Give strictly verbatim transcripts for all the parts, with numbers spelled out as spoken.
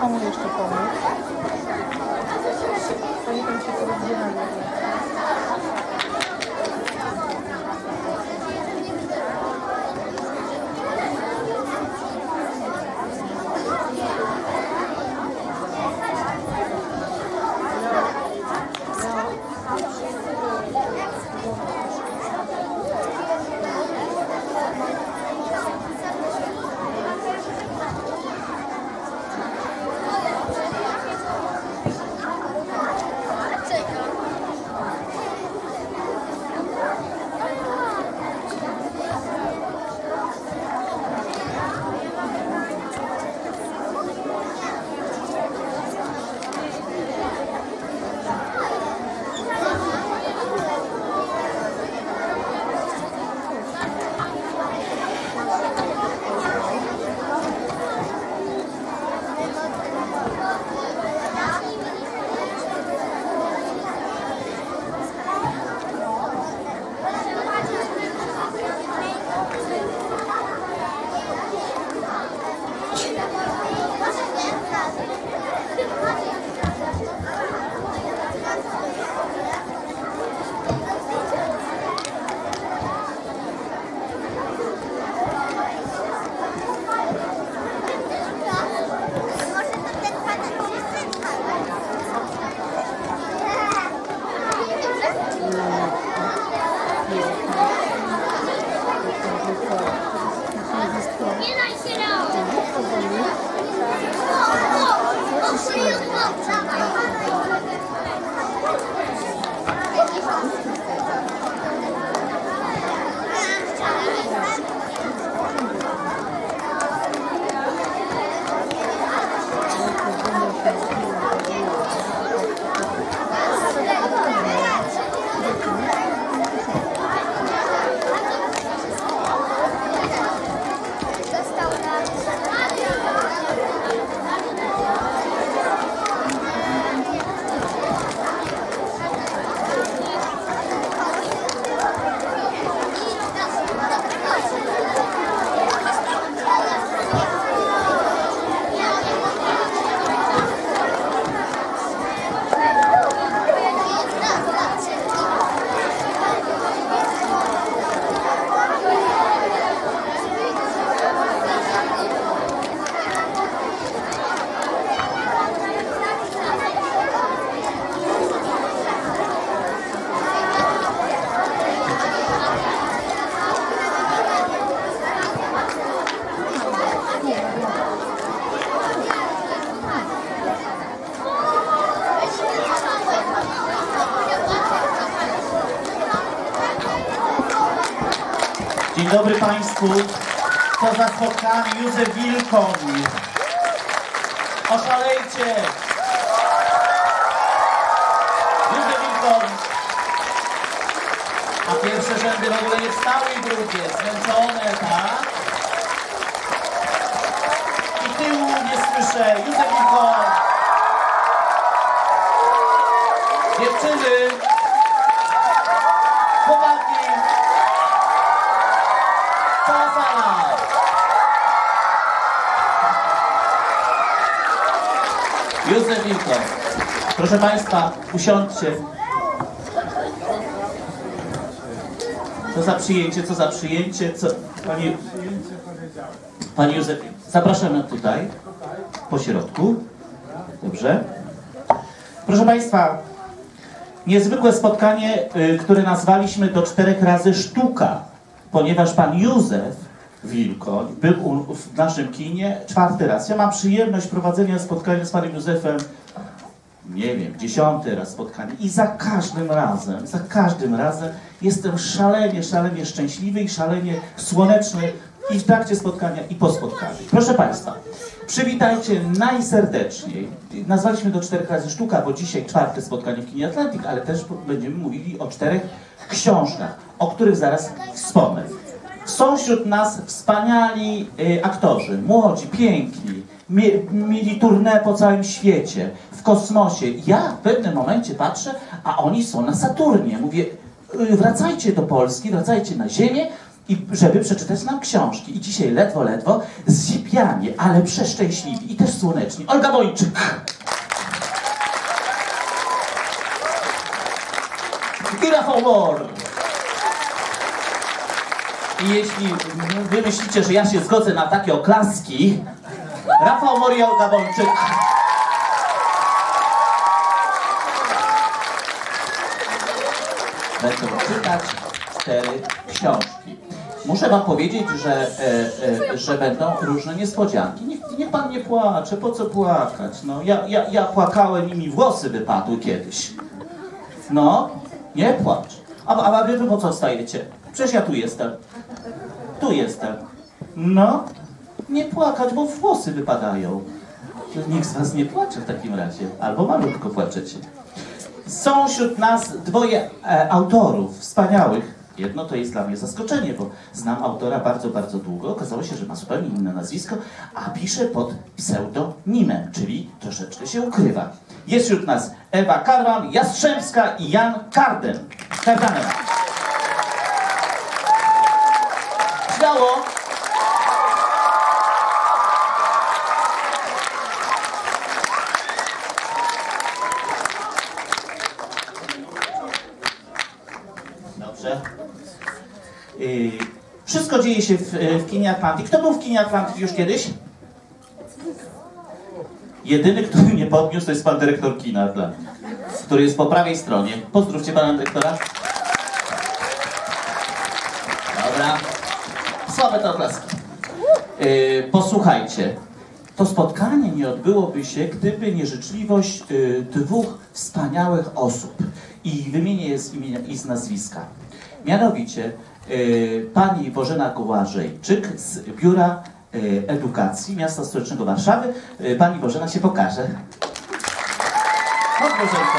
Komu jeszcze pomóc? Oni tam się porozbierali. Dzień dobry Państwu. Poza spotkaniami Józef Wilkoń. Oszalejcie! Józef Wilkoń. A pierwsze rzędy w ogóle nie wstały w grupie. Zmęczone, tak? I tyłu nie słyszę. Józef Wilkoń. Dziewczyny. Chłopaki. Cała sala. Józef Wilkoń. Proszę Państwa, usiądźcie. Co za przyjęcie, co za przyjęcie, co... Panie, Panie Józef, zapraszamy tutaj, po środku. Dobrze. Proszę Państwa, niezwykłe spotkanie, które nazwaliśmy do czterech razy sztuka, ponieważ Pan Józef Wilkoń był w naszym kinie czwarty raz. Ja mam przyjemność prowadzenia spotkania z Panem Józefem, nie wiem, dziesiąty raz spotkanie i za każdym razem, za każdym razem jestem szalenie, szalenie szczęśliwy i szalenie słoneczny i w trakcie spotkania, i po spotkaniu. Proszę Państwa, przywitajcie najserdeczniej. Nazwaliśmy do czterech razy sztuka, bo dzisiaj czwarte spotkanie w kinie Atlantic, ale też będziemy mówili o czterech książkach, o których zaraz wspomnę. Są wśród nas wspaniali y, aktorzy, młodzi, piękni, mie mieli tournée po całym świecie, w kosmosie. Ja w pewnym momencie patrzę, a oni są na Saturnie. Mówię, y, wracajcie do Polski, wracajcie na Ziemię i żeby przeczytać nam książki. I dzisiaj ledwo, ledwo zzipianie, ale przeszczęśliwi i też słoneczni. Olga Wojczyk. I Rafał Mor. I jeśli wy myślicie, że ja się zgodzę na takie oklaski, Rafał Mor i Olga Wojczyk. Będą czytać cztery książki. Muszę wam powiedzieć, że, e, e, że będą różne niespodzianki. Niech, niech pan nie płacze, po co płakać? No, ja, ja, ja płakałem i mi włosy wypadły kiedyś. No, nie płacz. A, a, a wy po co wstajecie? Przecież ja tu jestem. Tu jestem. No, nie płakać, bo włosy wypadają. Nikt z was nie płacze w takim razie. Albo malutko płaczecie. Są wśród nas dwoje e, autorów wspaniałych. Jedno to jest dla mnie zaskoczenie, bo znam autora bardzo, bardzo długo. Okazało się, że ma zupełnie inne nazwisko, a pisze pod pseudonimem, czyli troszeczkę się ukrywa. Jest wśród nas Ewa Karwan-Jastrzębska i Jan Karden. Kardanem. Śmiało! Dobrze. Yy, wszystko dzieje się w, w kinie Atlantik. Kto był w kinie Atlantik już kiedyś? Jedyny, który nie podniósł, to jest pan dyrektor kina Atlantik, który jest po prawej stronie. Pozdrówcie pana dyrektora. Dobra. Słabe to oklaski. Yy, posłuchajcie. To spotkanie nie odbyłoby się, gdyby nie życzliwość yy, dwóch wspaniałych osób. I wymienię je z imienia i z nazwiska. Mianowicie yy, pani Bożena Kołażejczyk z Biura yy, Edukacji Miasta Stołecznego Warszawy. Yy, pani Bożena się pokaże. Chodź, Bożenko.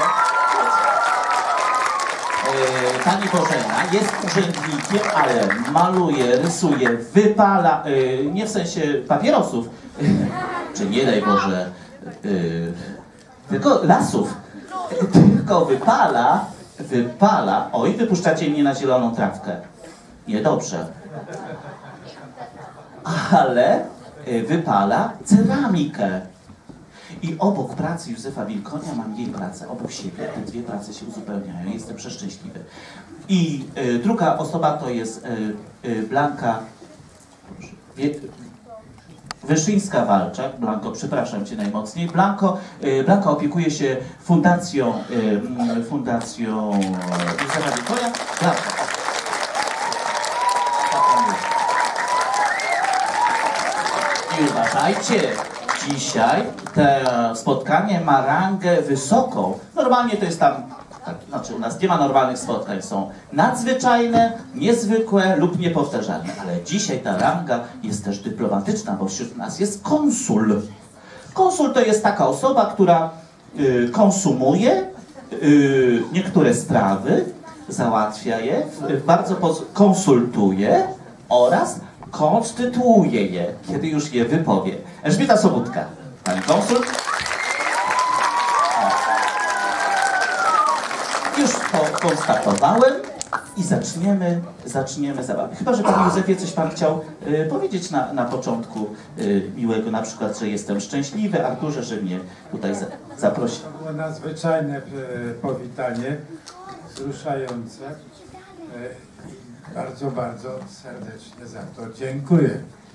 Yy, pani Bożena jest urzędnikiem, ale maluje, rysuje, wypala, yy, nie w sensie papierosów, yy, czy nie daj Boże, yy, tylko lasów. Tylko wypala, wypala, oj, wypuszczacie mnie na zieloną trawkę. Niedobrze. Ale wypala ceramikę. I obok pracy Józefa Wilkonia mam jej pracę, obok siebie. Te dwie prace się uzupełniają. Jestem przeszczęśliwy. I y, druga osoba to jest y, y, Blanka wie, Wyszyńska-Walczak. Blanko, przepraszam cię najmocniej. Blanko, y, Blanka opiekuje się fundacją, y, fundacją Józefa Wilkonia. Blanka. I uważajcie, dzisiaj to spotkanie ma rangę wysoką. Normalnie to jest tam, tak, znaczy u nas nie ma normalnych spotkań, są nadzwyczajne, niezwykłe lub niepowtarzalne, ale dzisiaj ta ranga jest też dyplomatyczna, bo wśród nas jest konsul. Konsul to jest taka osoba, która y, konsumuje y, niektóre sprawy, załatwia je, y, bardzo konsultuje oraz konstytuuje je, kiedy już je wypowie. Elżbieta Sobótka, pani konsul. Już to konstatowałem i zaczniemy, zaczniemy zabawę. Chyba że panie Józefie coś pan chciał y, powiedzieć na, na początku y, miłego, na przykład, że jestem szczęśliwy, Arturze, że mnie tutaj za, zaprosi. To było nadzwyczajne y, powitanie, wzruszające. Y, Bardzo, bardzo serdecznie za to dziękuję.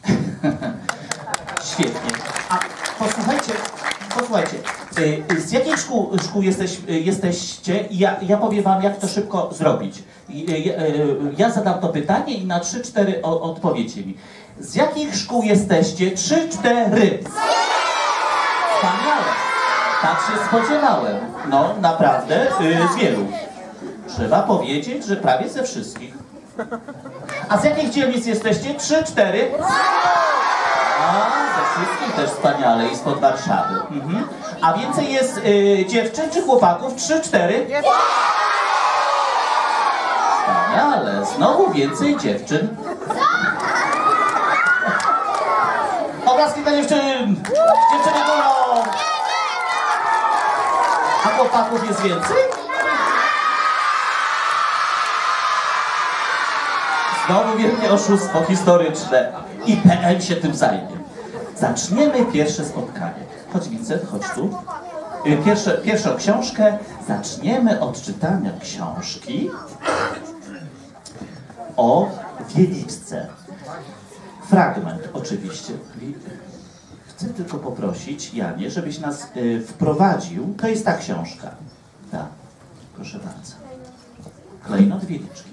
Świetnie. A posłuchajcie, posłuchajcie, z jakich szkół, szkół jesteś, jesteście? Ja, ja powiem wam, jak to szybko zrobić. Ja, ja zadam to pytanie i na trzy, cztery odpowiecie mi. Z jakich szkół jesteście? Trzy, cztery. Wspaniale. Tak się spodziewałem. No, naprawdę, z wielu. Trzeba powiedzieć, że prawie ze wszystkich. A z jakich dzielnic jesteście? Trzy, cztery? A, ze wszystkich też wspaniale i spod Warszawy. Mhm. A więcej jest y, dziewczyn czy chłopaków? Trzy, cztery? Wspaniale, znowu więcej dziewczyn. Oklaski dla dziewczyn! Dziewczyny górą! A chłopaków jest więcej? Znowu wielkie oszustwo historyczne i P N się tym zajmie. Zaczniemy pierwsze spotkanie. Chodź Vincent, chodź tu. Pierwsze, pierwszą książkę. Zaczniemy od czytania książki o Wieliczce. Fragment oczywiście. Chcę tylko poprosić, Janie, żebyś nas y, wprowadził. To jest ta książka. Tak, proszę bardzo. Klejnot Wieliczki.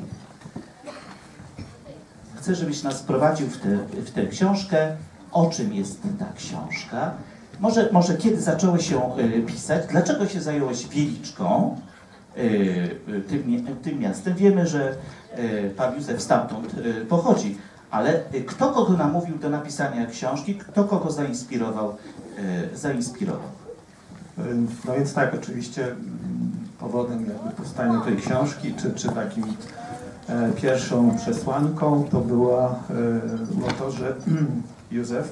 Chcę, żebyś nas wprowadził w, te, w tę książkę. O czym jest ta książka? Może, może kiedy zacząłeś się y, pisać? Dlaczego się zająłeś Wieliczką, y, y, tym, tym miastem? Wiemy, że y, pan Józef stamtąd y, pochodzi, ale y, kto kogo namówił do napisania książki? Kto kogo zainspirował? Y, zainspirował? No więc tak, oczywiście powodem jakby powstania tej książki, czy, czy takim e, pierwszą przesłanką to była, e, było to, że Józef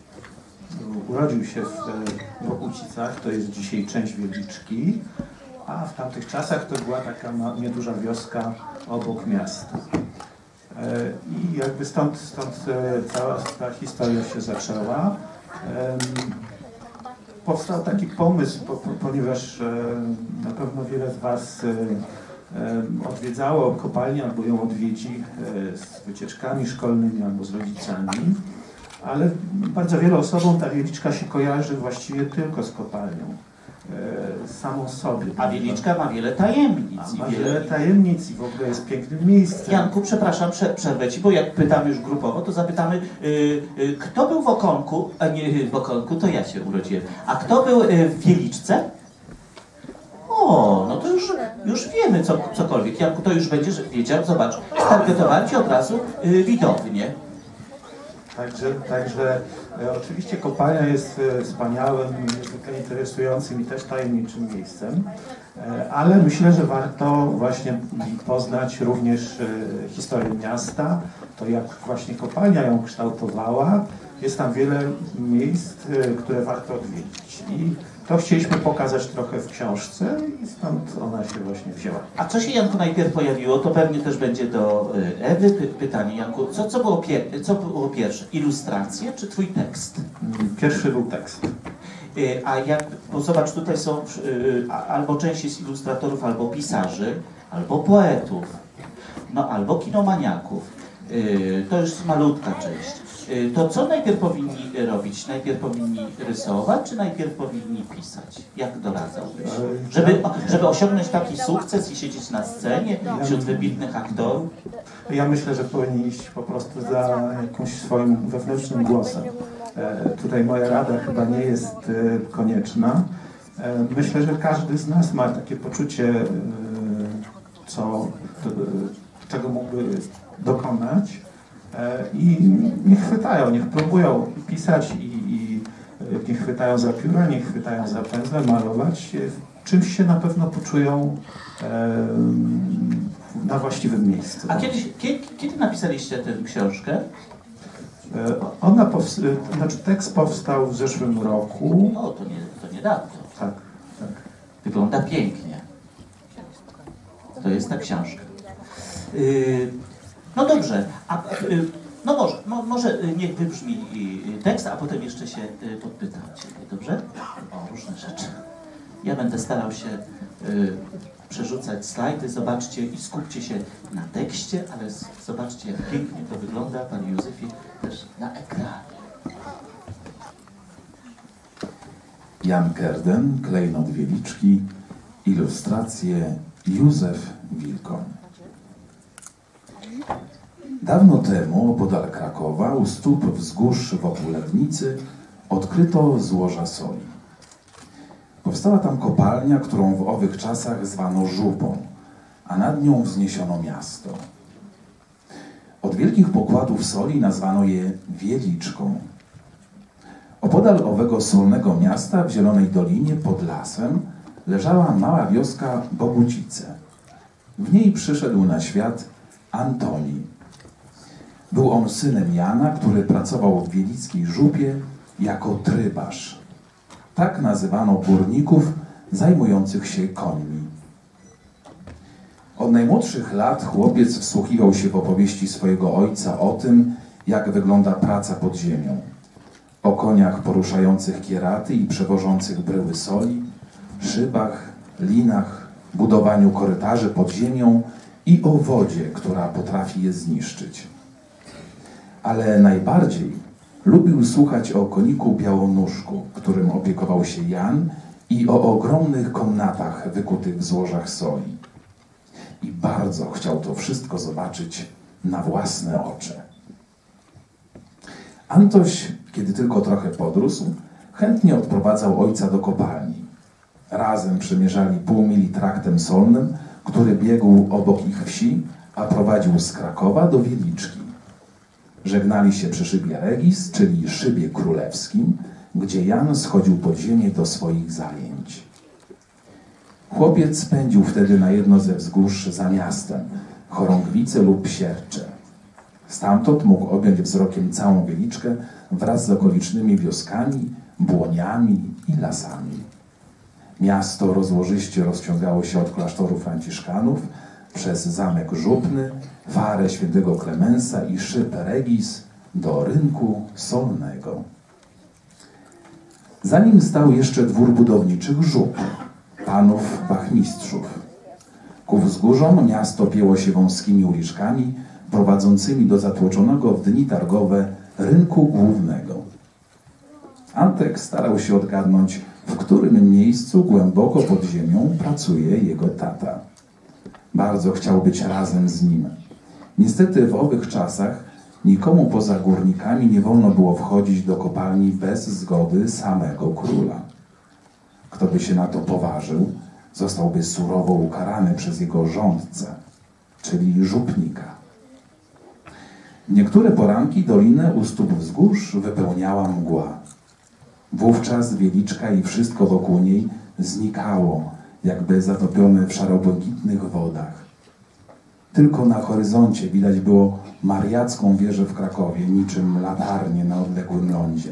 urodził się w, w Okucicach, to jest dzisiaj część Wieliczki, a w tamtych czasach to była taka ma, nieduża wioska obok miasta. E, I jakby stąd, stąd e, cała ta historia się zaczęła. E, Powstał taki pomysł, po, po, ponieważ e, na pewno wiele z Was e, e, odwiedzało kopalnię albo ją odwiedzi e, z wycieczkami szkolnymi albo z rodzicami, ale bardzo wielu osobom ta Wieliczka się kojarzy właściwie tylko z kopalnią, e, samą sobie. A Wieliczka ma wiele tajemnic. A ma wiele tajemnic i w ogóle jest pięknym miejscem. Janku, przepraszam, prze, przerwę Ci, bo jak pytamy już grupowo, to zapytamy, y, y, kto był w Okonku, a nie w Okonku, to ja się urodziłem, a kto był y, w Wieliczce? O, no to już, już wiemy co, cokolwiek. Janku, to już będziesz wiedział, zobacz, targetowałem Ci od razu y, widownię. Także, także e, oczywiście kopalnia jest e, wspaniałym, niezwykle interesującym i też tajemniczym miejscem, e, ale myślę, że warto właśnie poznać również e, historię miasta, to jak właśnie kopalnia ją kształtowała. Jest tam wiele miejsc, e, które warto odwiedzić i to chcieliśmy pokazać trochę w książce i stąd ona się właśnie wzięła. A co się, Janku, najpierw pojawiło, to pewnie też będzie do y, Ewy py, pytanie, Janku. Co, co, było pier co było pierwsze? Ilustracje czy Twój tekst? Pierwszy był tekst. Y, a jak, bo zobacz, tutaj są y, albo część jest ilustratorów, albo pisarzy, albo poetów, no albo kinomaniaków. Y, to już malutka część. Y, to co najpierw powinni robić? Najpierw powinni rysować, czy najpierw powinni pisać? Jak doradzałbyś? Żeby, żeby osiągnąć taki sukces i siedzieć na scenie wśród wybitnych aktorów? Ja myślę, że powinni iść po prostu za jakimś swoim wewnętrznym głosem. E, tutaj moja rada chyba nie jest e, konieczna. E, myślę, że każdy z nas ma takie poczucie, e, co, to, czego mógłby dokonać. E, I niech chwytają, niech próbują pisać i, i niech chwytają za pióra, niech chwytają za pędzle, malować. Czymś się na pewno poczują e, na właściwym miejscu. A kiedyś, kiedy, kiedy napisaliście tę książkę? E, ona powst- znaczy tekst powstał w zeszłym roku. O, to, nie, to niedawno. Tak, tak. Wygląda pięknie. To jest ta książka. Yy, no dobrze, a, yy, no może, mo, może niech wybrzmi yy, tekst, a potem jeszcze się yy, podpytam Ciebie, dobrze? O różne rzeczy. Ja będę starał się yy, przerzucać slajdy, zobaczcie i skupcie się na tekście, ale z, zobaczcie, jak pięknie to wygląda, Panie Józefie, też na ekranie. Jan Kerden, Klejnot Wieliczki, ilustracje Józef Wilkoń. Dawno temu, opodal Krakowa, u stóp wzgórz wokół Legnicy, odkryto złoża soli. Powstała tam kopalnia, którą w owych czasach zwano Żupą, a nad nią wzniesiono miasto. Od wielkich pokładów soli nazwano je Wieliczką. Opodal owego solnego miasta w zielonej dolinie pod lasem leżała mała wioska Bogucice. W niej przyszedł na świat Antoni. Był on synem Jana, który pracował w wielickiej żupie jako trybarz. Tak nazywano górników zajmujących się końmi. Od najmłodszych lat chłopiec wsłuchiwał się w opowieści swojego ojca o tym, jak wygląda praca pod ziemią. O koniach poruszających kieraty i przewożących bryły soli, szybach, linach, budowaniu korytarzy pod ziemią i o wodzie, która potrafi je zniszczyć. Ale najbardziej lubił słuchać o koniku białonóżku, którym opiekował się Jan, i o ogromnych komnatach wykutych w złożach soli. I bardzo chciał to wszystko zobaczyć na własne oczy. Antoś, kiedy tylko trochę podrósł, chętnie odprowadzał ojca do kopalni. Razem przemierzali pół mili traktem solnym, który biegł obok ich wsi, a prowadził z Krakowa do Wieliczki. Żegnali się przy szybie Regis, czyli szybie królewskim, gdzie Jan schodził pod ziemię do swoich zajęć. Chłopiec spędził wtedy na jedno ze wzgórz za miastem, Chorągwice lub Siercze. Stamtąd mógł objąć wzrokiem całą Wieliczkę wraz z okolicznymi wioskami, błoniami i lasami. Miasto rozłożyście rozciągało się od klasztoru franciszkanów przez zamek Żupny, Farę świętego Klemensa i szyb Regis do rynku solnego. Za nim stał jeszcze dwór budowniczych żup, panów wachmistrzów. Ku wzgórzom miasto pięło się wąskimi uliczkami prowadzącymi do zatłoczonego w dni targowe rynku głównego. Antek starał się odgadnąć, w którym miejscu głęboko pod ziemią pracuje jego tata. Bardzo chciał być razem z nim. Niestety w owych czasach nikomu poza górnikami nie wolno było wchodzić do kopalni bez zgody samego króla. Kto by się na to poważył, zostałby surowo ukarany przez jego rządcę, czyli żupnika. Niektóre poranki dolinę u stóp wzgórz wypełniała mgła. Wówczas Wieliczka i wszystko wokół niej znikało, jakby zatopione w szarobłękitnych wodach. Tylko na horyzoncie widać było mariacką wieżę w Krakowie, niczym latarnię na odległym lądzie.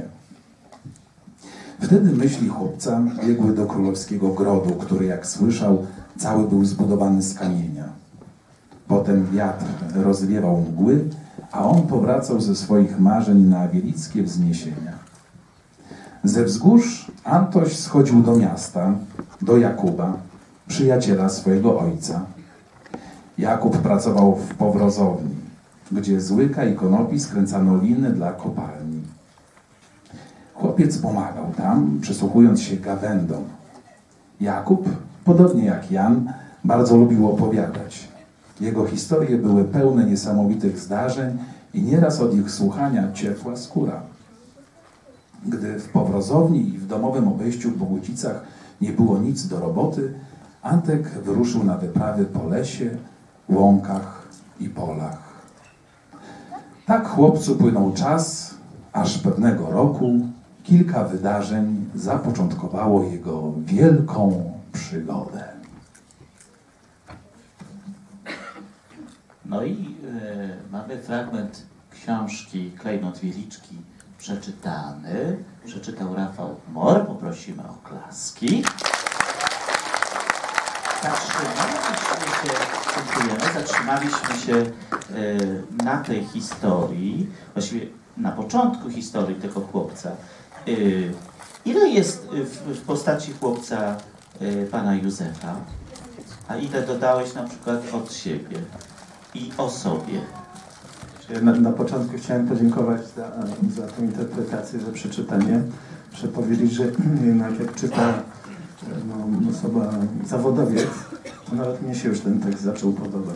Wtedy myśli chłopca biegły do królewskiego grodu, który, jak słyszał, cały był zbudowany z kamienia. Potem wiatr rozwiewał mgły, a on powracał ze swoich marzeń na wielickie wzniesienia. Ze wzgórz Antoś schodził do miasta, do Jakuba, przyjaciela swojego ojca. Jakub pracował w powrozowni, gdzie z łyka i konopi skręcano liny dla kopalni. Chłopiec pomagał tam, przysłuchując się gawędom. Jakub, podobnie jak Jan, bardzo lubił opowiadać. Jego historie były pełne niesamowitych zdarzeń i nieraz od ich słuchania ciepła skóra. Gdy w powrozowni i w domowym obejściu w Bogucicach nie było nic do roboty, Antek wyruszył na wyprawy po lesie, łąkach i polach. Tak chłopcu płynął czas, aż pewnego roku kilka wydarzeń zapoczątkowało jego wielką przygodę. No i y, mamy fragment książki Klejnot Wieliczki przeczytany. Przeczytał Rafał Mor. Poprosimy o klaski. Zatrzymaliśmy się, dziękujemy, zatrzymaliśmy się y, na tej historii, właściwie na początku historii tego chłopca. Y, ile jest w, w postaci chłopca y, pana Józefa, a ile dodałeś na przykład od siebie i o sobie? Na, na początku chciałem podziękować za, za tę interpretację, za przeczytanie. Muszę powiedzieć, że jednak jak czyta no, osoba, zawodowiec, to nawet mnie się już ten tekst zaczął podobać.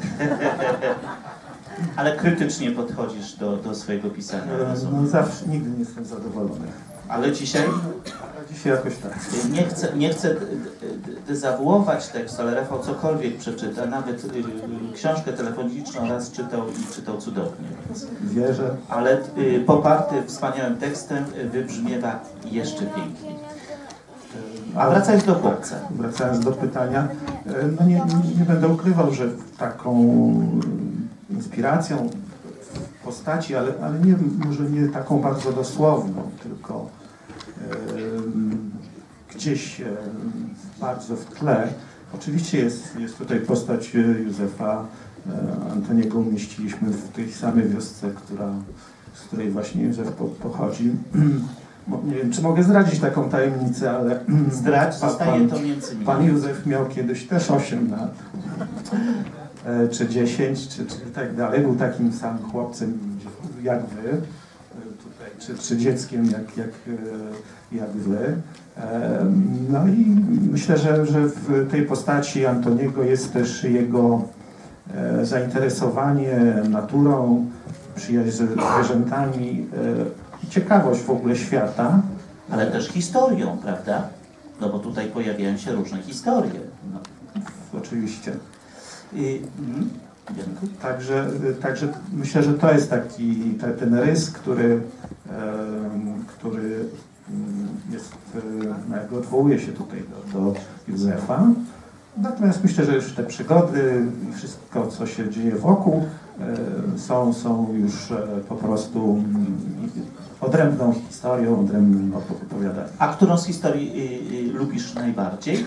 Ale krytycznie podchodzisz do, do swojego pisania, rozumiem. No zawsze, nigdy nie jestem zadowolony. Ale dzisiaj? A dzisiaj jakoś tak. Nie chcę, nie chcę dezawuować tekstu, ale Rafał cokolwiek przeczyta, nawet książkę telefoniczną raz czytał i czytał cudownie. Wierzę. Ale poparty wspaniałym tekstem wybrzmiewa jeszcze piękniej. A wracając do chłopca. Wracając do pytania, no nie, nie, nie będę ukrywał, że taką inspiracją w postaci, ale, ale nie, może nie taką bardzo dosłowną, tylko e, gdzieś e, bardzo w tle Oczywiście jest, jest tutaj postać Józefa Antoniego, umieściliśmy w tej samej wiosce, która, z której właśnie Józef po, pochodzi. Nie wiem, czy mogę zdradzić taką tajemnicę, ale Zdradź, pan, zostaje to między nimi. pan Józef miał kiedyś też osiem lat, czy dziesięć, czy, czy tak dalej. Był takim samym chłopcem jak wy, tutaj, czy, czy dzieckiem jak, jak, jak wy. No i myślę, że, że w tej postaci Antoniego jest też jego zainteresowanie naturą, przyjaźń z zwierzętami, ciekawość w ogóle świata. Ale też historią, prawda? No bo tutaj pojawiają się różne historie. No. Oczywiście. I, mm, Janku? Także, także myślę, że to jest taki te, ten rys, który, e, który jest, e, jakby odwołuje się tutaj do, do Józefa. Natomiast myślę, że już te przygody i wszystko, co się dzieje wokół, e, są, są już e, po prostu mm, odrębną historią, odrębnym opowiadaniem. A którą z historii y, y, lubisz najbardziej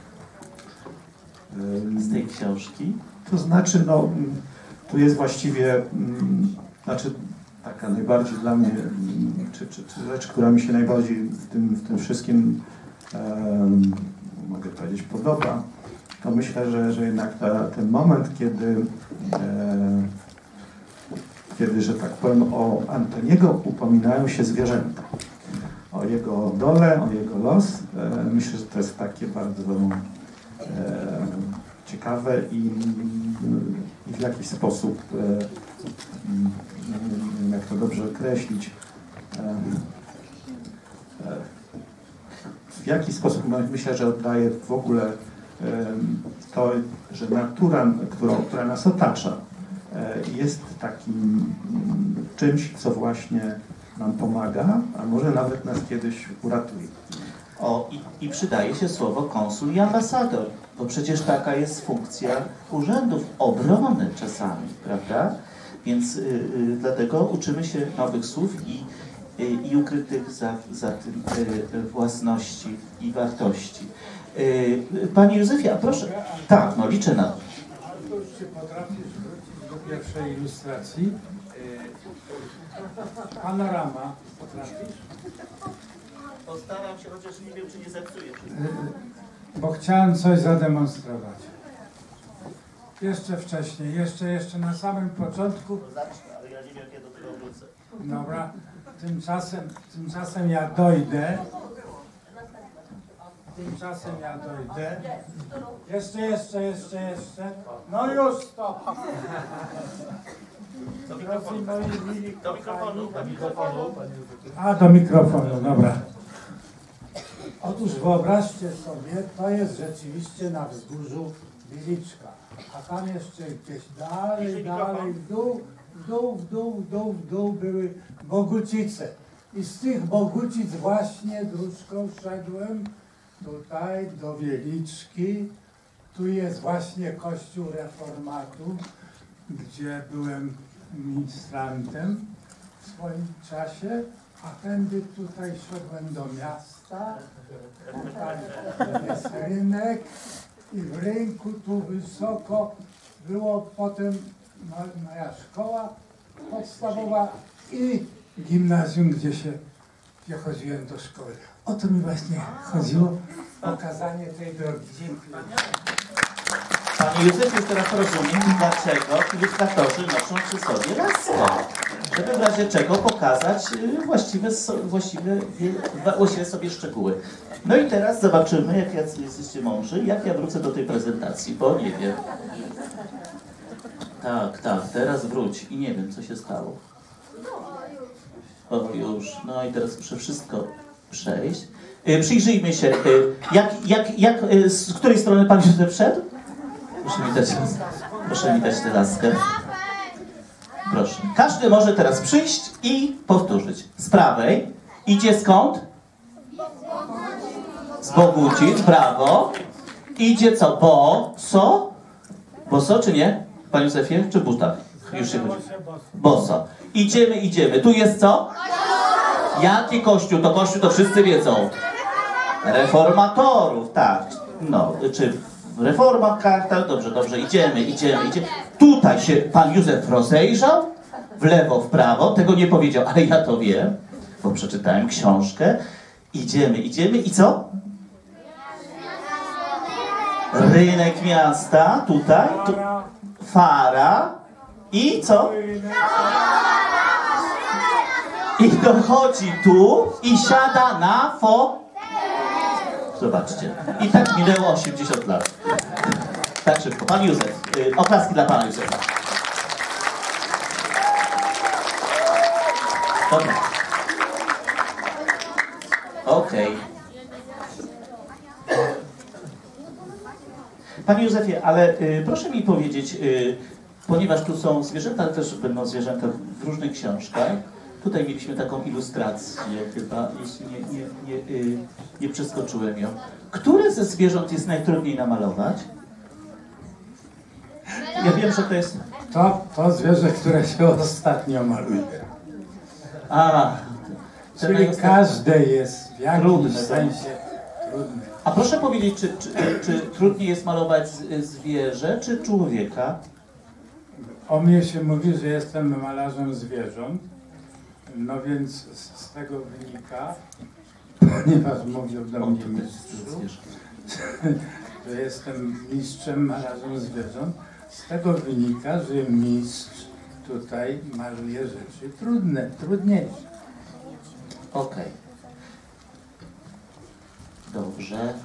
z tej książki? To znaczy, no, tu jest właściwie, mm, znaczy taka najbardziej dla mnie, mm, czy, czy, czy rzecz, która mi się najbardziej w tym, w tym wszystkim, um, mogę powiedzieć, podoba, to myślę, że, że jednak ta, ten moment, kiedy, e, kiedy, że tak powiem, o Antoniego upominają się zwierzęta. O jego dolę, o jego los. E, myślę, że to jest takie bardzo e, ciekawe i, i w jakiś sposób, e, nie wiem jak to dobrze określić, e, e, w jaki sposób myślę, że oddaje w ogóle e, to, że natura, którą, która nas otacza, e, jest takim czymś, co właśnie nam pomaga, a może nawet nas kiedyś uratuje. O, i, i przydaje się słowo konsul i ambasador, bo przecież taka jest funkcja urzędów obrony czasami, prawda? Więc y, y, dlatego uczymy się nowych słów i, y, i ukrytych za, za tym y, własności i wartości. Y, Panie Józefie, a proszę... Tak, no liczę na to. Artur, czy potrafisz wrócić do pierwszej ilustracji? Panorama, potrafisz? Postaram się, chociaż nie wiem, czy nie zepsuję. Bo chciałem coś zademonstrować. Jeszcze wcześniej, jeszcze, jeszcze na samym początku. Zacznę, ale ja nie wiem, kiedy do tego wrócę. Dobra, tymczasem, tymczasem ja dojdę. Tymczasem ja dojdę. Jeszcze, jeszcze, jeszcze, jeszcze. No już, stop! Do Drodzy mikrofonu. moi mili Do mikrofonu. Do mikrofonu. A, do mikrofonu, dobra. Otóż wyobraźcie sobie, to jest rzeczywiście na wzgórzu Wieliczka. A tam jeszcze gdzieś dalej, dalej w dół, w dół, w dół, w dół, w dół były Bogucice. I z tych Bogucic właśnie dróżką szedłem tutaj do Wieliczki. Tu jest właśnie kościół reformatu, gdzie byłem ministrantem w swoim czasie, a tędy tutaj szedłem do miasta. Tutaj jest rynek i w rynku tu wysoko było potem moja szkoła podstawowa i gimnazjum, gdzie się gdzie chodziłem do szkoły. O to mi właśnie chodziło, pokazanie tej drogi. Dziękuję. Panie Józefie, już teraz rozumiem, dlaczego ilustratorzy noszą przy sobie laskę. Żeby w razie czego pokazać y, właściwe, so- właściwe, wie- właściwe sobie szczegóły. No i teraz zobaczymy, jak jacy jesteście mądrzy, jak ja wrócę do tej prezentacji, bo nie wiem. Tak, tak, teraz wróć i nie wiem, co się stało. O, już. No i teraz muszę wszystko przejść. Y, przyjrzyjmy się, y, jak, jak, jak, y, z której strony pan Józef wszedł? Proszę mi dać, proszę mi dać tę laskę. Proszę. Każdy może teraz przyjść i powtórzyć. Z prawej idzie skąd? Z Bogucic, brawo. Idzie co? Bo, co? Boso czy nie? Panie Józefie, czy buta? Już się chodzi. Boso. Idziemy, idziemy. Tu jest co? Jaki kościół? To kościół to wszyscy wiedzą. Reformatorów, tak. No, czy w reformach kartach. Dobrze, dobrze, idziemy, idziemy, idziemy. Tutaj się pan Józef rozejrzał, w lewo, w prawo, tego nie powiedział, ale ja to wiem, bo przeczytałem książkę. Idziemy, idziemy i co? Rynek miasta, tutaj, tu, fara i co? I dochodzi tu i siada na fo... Zobaczcie. I tak minęło osiemdziesiąt lat. Tak szybko. Pan Józef. Yy, oklaski dla pana Józefa. Dobra. Okej. Okay. Panie Józefie, ale y, proszę mi powiedzieć, y, ponieważ tu są zwierzęta, ale też będą zwierzęta w różnych książkach. Tutaj mieliśmy taką ilustrację chyba, jeśli nie, nie, nie, y, nie przeskoczyłem ją. Które ze zwierząt jest najtrudniej namalować? Ja wiem, że to jest... To, to zwierzę, które się ostatnio maluje. A, Czyli każde jest w jakimś trudne, sensie trudne. A proszę powiedzieć, czy, czy, czy trudniej jest malować zwierzę, czy człowieka? O mnie się mówi, że jestem malarzem zwierząt, no więc z, z tego wynika, ponieważ mówią do mnie mistrzu, że jestem mistrzem, malarzem zwierząt, z tego wynika, że mistrz tutaj maluje rzeczy trudne, trudniejsze. Okej. Okay. Dobrze.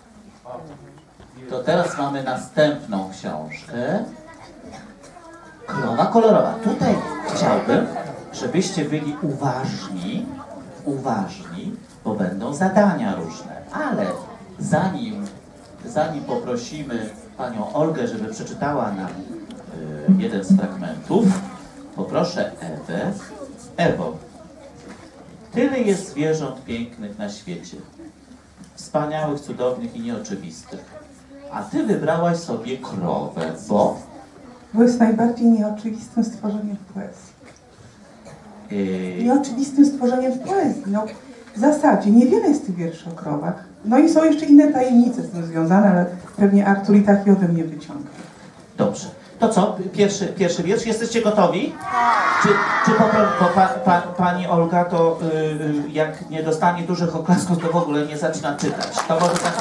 To teraz mamy następną książkę. Krowa kolorowa. Tutaj chciałbym, żebyście byli uważni, uważni, bo będą zadania różne. Ale zanim, zanim poprosimy panią Olgę, żeby przeczytała nam y, jeden z fragmentów, poproszę Ewę. Ewo, tyle jest zwierząt pięknych na świecie. Wspaniałych, cudownych i nieoczywistych. A ty wybrałaś sobie krowę, bo... Bo jest najbardziej nieoczywistym stworzeniem w poezji. Yy... Nieoczywistym stworzeniem w poezji. No, w zasadzie niewiele jest tych wierszy o krowach. No i są jeszcze inne tajemnice z tym związane, ale pewnie Artur i taki ode mnie wyciąga. Dobrze. To co? Pierwszy, pierwszy wiersz. Jesteście gotowi? Czy, czy po, po, pa, pa, pani Olga to yy, jak nie dostanie dużych oklasków, to w ogóle nie zaczyna czytać? To może tak...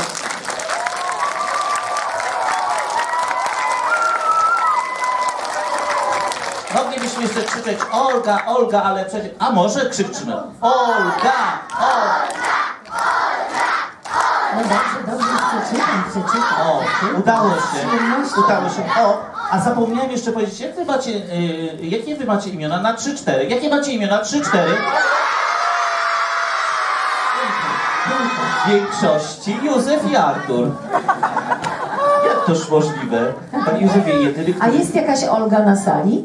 Moglibyśmy jeszcze krzyczeć Olga, Olga, ale przecież... A może krzyczymy Olga, Olga! No dobrze, dobrze, przeczytam, przeczytam. O, udało się, udało się. O, a zapomniałem jeszcze powiedzieć, jak wy macie, yy, jakie wy macie imiona na trzy cztery? Jakie macie imiona? trzy cztery? W większości Józef i Artur. Jak toż możliwe? Panie Józefie, jedyny, A który... jest jakaś Olga na sali?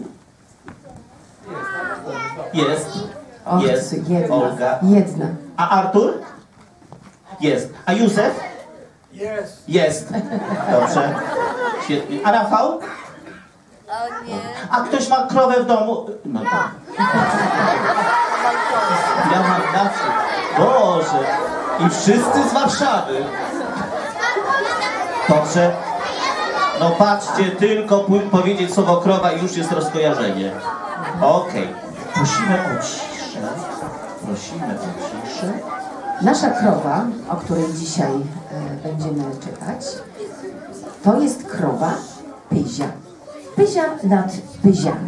Jest. Och, Jest. jedna, Olga. jedna. A Artur? Jest. A Józef? Jest. Jest. Dobrze. Świetnie. A Rafał? O nie. A ktoś ma krowę w domu? No to... Ja mam na wsi. Boże. I wszyscy z Warszawy. Dobrze. No patrzcie, tylko powiedzieć słowo krowa i już jest rozkojarzenie. Okej. Okay. Prosimy o ciszę. Prosimy o ciszę. Nasza krowa, o której dzisiaj e, będziemy czytać, to jest krowa Pyzia. Pyzia nad Pyziami.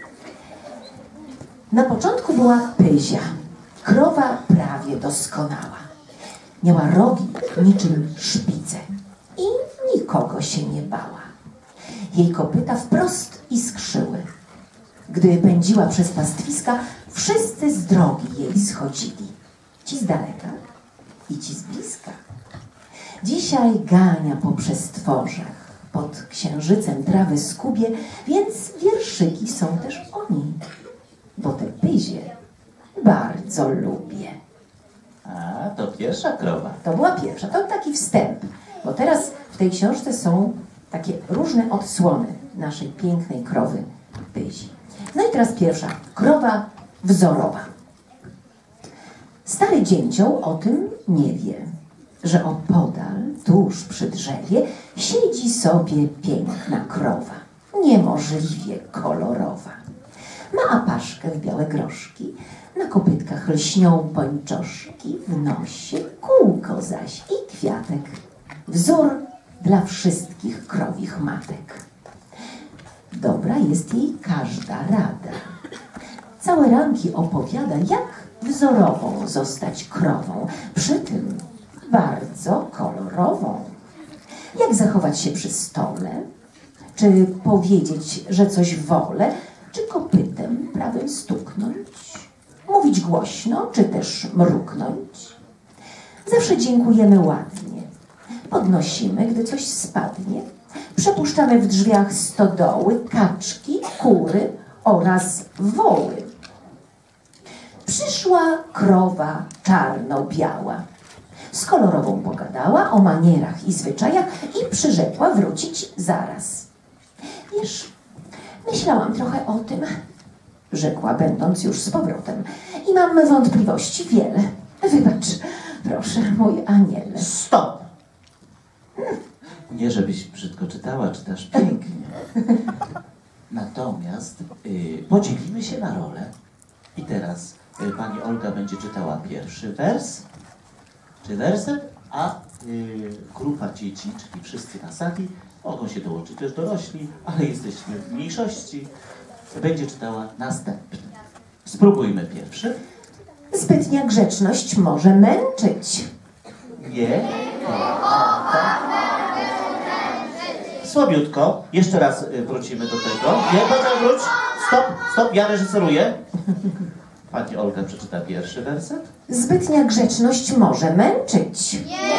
Na początku była Pyzia, krowa prawie doskonała. Miała rogi niczym szpice i nikogo się nie bała. Jej kopyta wprost iskrzyły. Gdy pędziła przez pastwiska, wszyscy z drogi jej schodzili. Ci z daleka i ci z bliska. Dzisiaj gania po przestworzach, pod księżycem trawy skubie, więc wierszyki są też o niej, bo te Pyzie bardzo lubię. A, to pierwsza krowa. To była pierwsza, to taki wstęp, bo teraz w tej książce są takie różne odsłony naszej pięknej krowy Pyzi. No i teraz pierwsza, krowa wzorowa. Stary dzięcioł o tym nie wie. że opodal, tuż przy drzewie, siedzi sobie piękna krowa, niemożliwie kolorowa. Ma apaszkę w białe groszki, na kopytkach lśnią pończoszki, w nosie kółko zaś i kwiatek. Wzór dla wszystkich krowich matek. Dobra jest jej każda rada. Całe ranki opowiada, jak wzorową zostać krową, przy tym bardzo kolorową. Jak zachować się przy stole, czy powiedzieć, że coś wolę, czy kopytem prawym stuknąć, mówić głośno, czy też mruknąć. Zawsze dziękujemy ładnie, podnosimy, gdy coś spadnie, przepuszczamy w drzwiach stodoły, kaczki, kury oraz woły. Przyszła krowa czarno-biała. Z kolorową pogadała o manierach i zwyczajach i przyrzekła wrócić zaraz. Wiesz, myślałam trochę o tym, rzekła, będąc już z powrotem, i mam wątpliwości wiele. Wybacz, proszę, mój aniele. Stop! Nie, żebyś brzydko czytała, czytasz pięknie. Natomiast y, podzielimy się na rolę. I teraz y, pani Olga będzie czytała pierwszy wers, czy werset, a y, grupa dzieci, czyli wszyscy na sali, mogą się dołączyć też dorośli, ale jesteśmy w mniejszości, będzie czytała następny. Spróbujmy pierwszy. Zbytnia grzeczność może męczyć. Nie. Słabiutko. Jeszcze raz wrócimy do tego. Nie, potem wróć. Stop, stop, ja reżyseruję. Pani Olga przeczyta pierwszy werset. Zbytnia grzeczność może męczyć.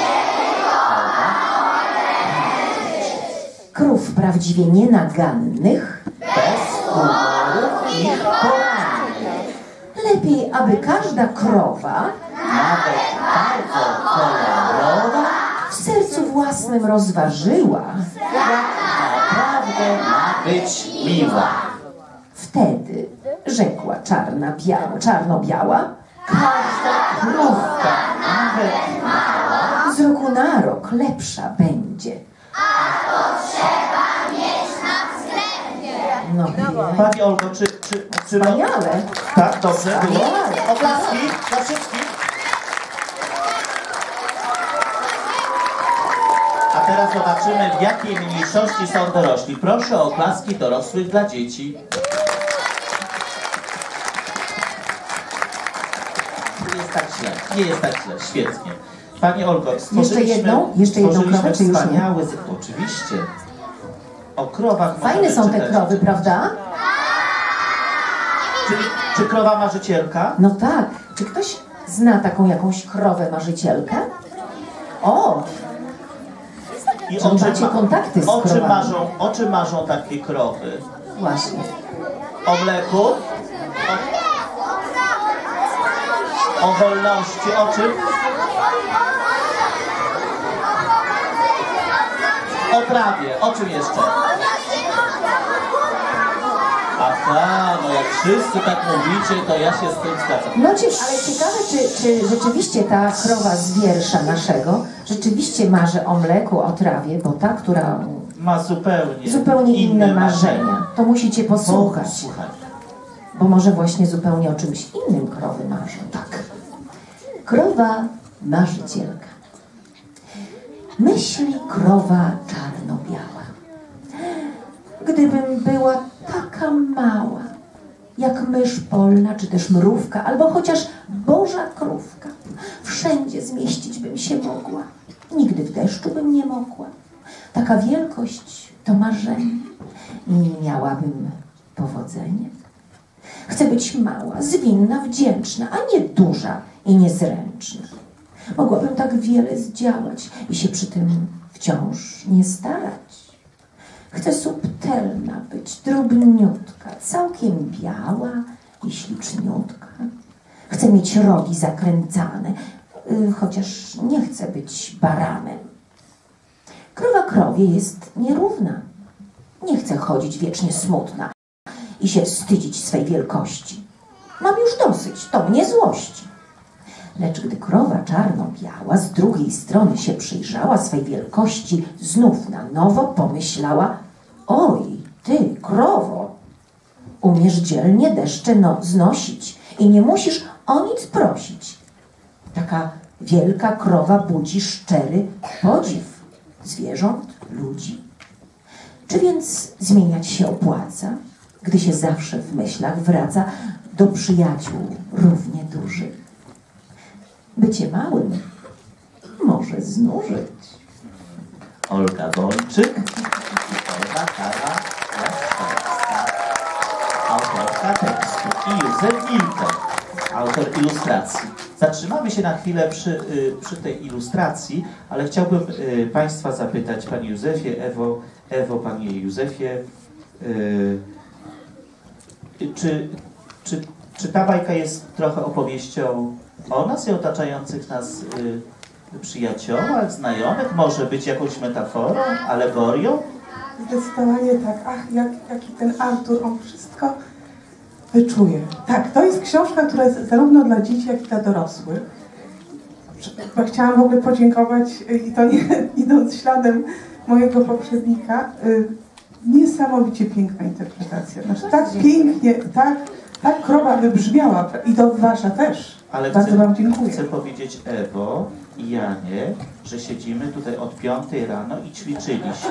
Krów prawdziwie nienagannych Bez humoru ich porannych. lepiej, aby każda krowa Nawet bardzo kolorowa w sercu własnym rozważyła. naprawdę ma być miła. Wtedy rzekła czarna biała, czarno-biała, Każda krówka, nawet z roku na rok lepsza będzie. No, Pani Olgo, czy... czy, czy wspaniale. Tak, dobrze było. Wspaniale. Oklaski dla wszystkich. A teraz zobaczymy, w jakiej mniejszości są dorośli. Proszę o oklaski dorosłych dla dzieci. Nie jest tak źle, nie jest tak źle, świetnie. Pani Olgo, stworzyliśmy, Jeszcze jedną? Jeszcze jedną stworzyliśmy krowę, czy już nie? wspaniały... Oczywiście. O krowach Fajne możemy są te czytać. krowy, prawda? Czyli, czy krowa marzycielka? No tak. Czy ktoś zna taką jakąś krowę marzycielkę? O, I Czy macie kontakty z o czym krowami? marzą, o czym marzą takie krowy? właśnie. O mleku? O, o wolności? O czym? O trawie. O czym jeszcze? Aha, no jak wszyscy tak mówicie, to ja się z tym zgadzam. No cie, ale ciekawe, czy, czy rzeczywiście ta krowa z wiersza naszego rzeczywiście marzy o mleku, o trawie, bo ta, która Ma zupełnie, zupełnie inne marzenia. To musicie posłuchać, Słuchaj. bo może właśnie zupełnie o czymś innym krowy marzą. Tak. Krowa marzycielka. Myśli krowa czarno-biała. Gdybym była taka mała, jak mysz polna, czy też mrówka, albo chociaż boża krówka, wszędzie zmieścić bym się mogła. Nigdy w deszczu bym nie mogła. Taka wielkość to marzenie i miałabym powodzenie. Chcę być mała, zwinna, wdzięczna, a nie duża i niezręczna. Mogłabym tak wiele zdziałać i się przy tym wciąż nie starać. Chcę subtelna być, drobniutka, całkiem biała i śliczniutka. Chcę mieć rogi zakręcane, yy, chociaż nie chcę być baranem. Krowa krowie jest nierówna. Nie chce chodzić wiecznie smutna i się wstydzić swej wielkości. Mam już dosyć, to mnie złości. Lecz gdy krowa czarno-biała z drugiej strony się przyjrzała swej wielkości, znów na nowo pomyślała: oj, ty, krowo, umiesz dzielnie deszcze no znosić i nie musisz o nic prosić. Taka wielka krowa budzi szczery podziw zwierząt, ludzi. Czy więc zmieniać się opłaca, gdy się zawsze w myślach wraca do przyjaciół równie dużych? Bycie małym może znużyć. Olga Bończyk i Olga Kawa Jaskowska, autorka tekstu, i Józef Wilczek, autor ilustracji. Zatrzymamy się na chwilę przy, y, przy tej ilustracji, ale chciałbym y, Państwa zapytać, Panie Józefie, Ewo, Ewo Panie Józefie, y, czy, czy, czy ta bajka jest trochę opowieścią o nas i otaczających nas y, przyjaciołach, znajomych? Może być jakąś metaforą, alegorią? Zdecydowanie tak. Ach, jak, jaki ten Artur, on wszystko wyczuje. Tak, to jest książka, która jest zarówno dla dzieci, jak i dla dorosłych. Bo chciałam w ogóle podziękować, i to nie idąc śladem mojego poprzednika, y, niesamowicie piękna interpretacja. Znaczy, tak pięknie, tak, tak krowa wybrzmiała i to wasza też. Ale bardzo chcę, wam dziękuję. Chcę powiedzieć Ewo i Janie, że siedzimy tutaj od piątej rano i ćwiczyliśmy.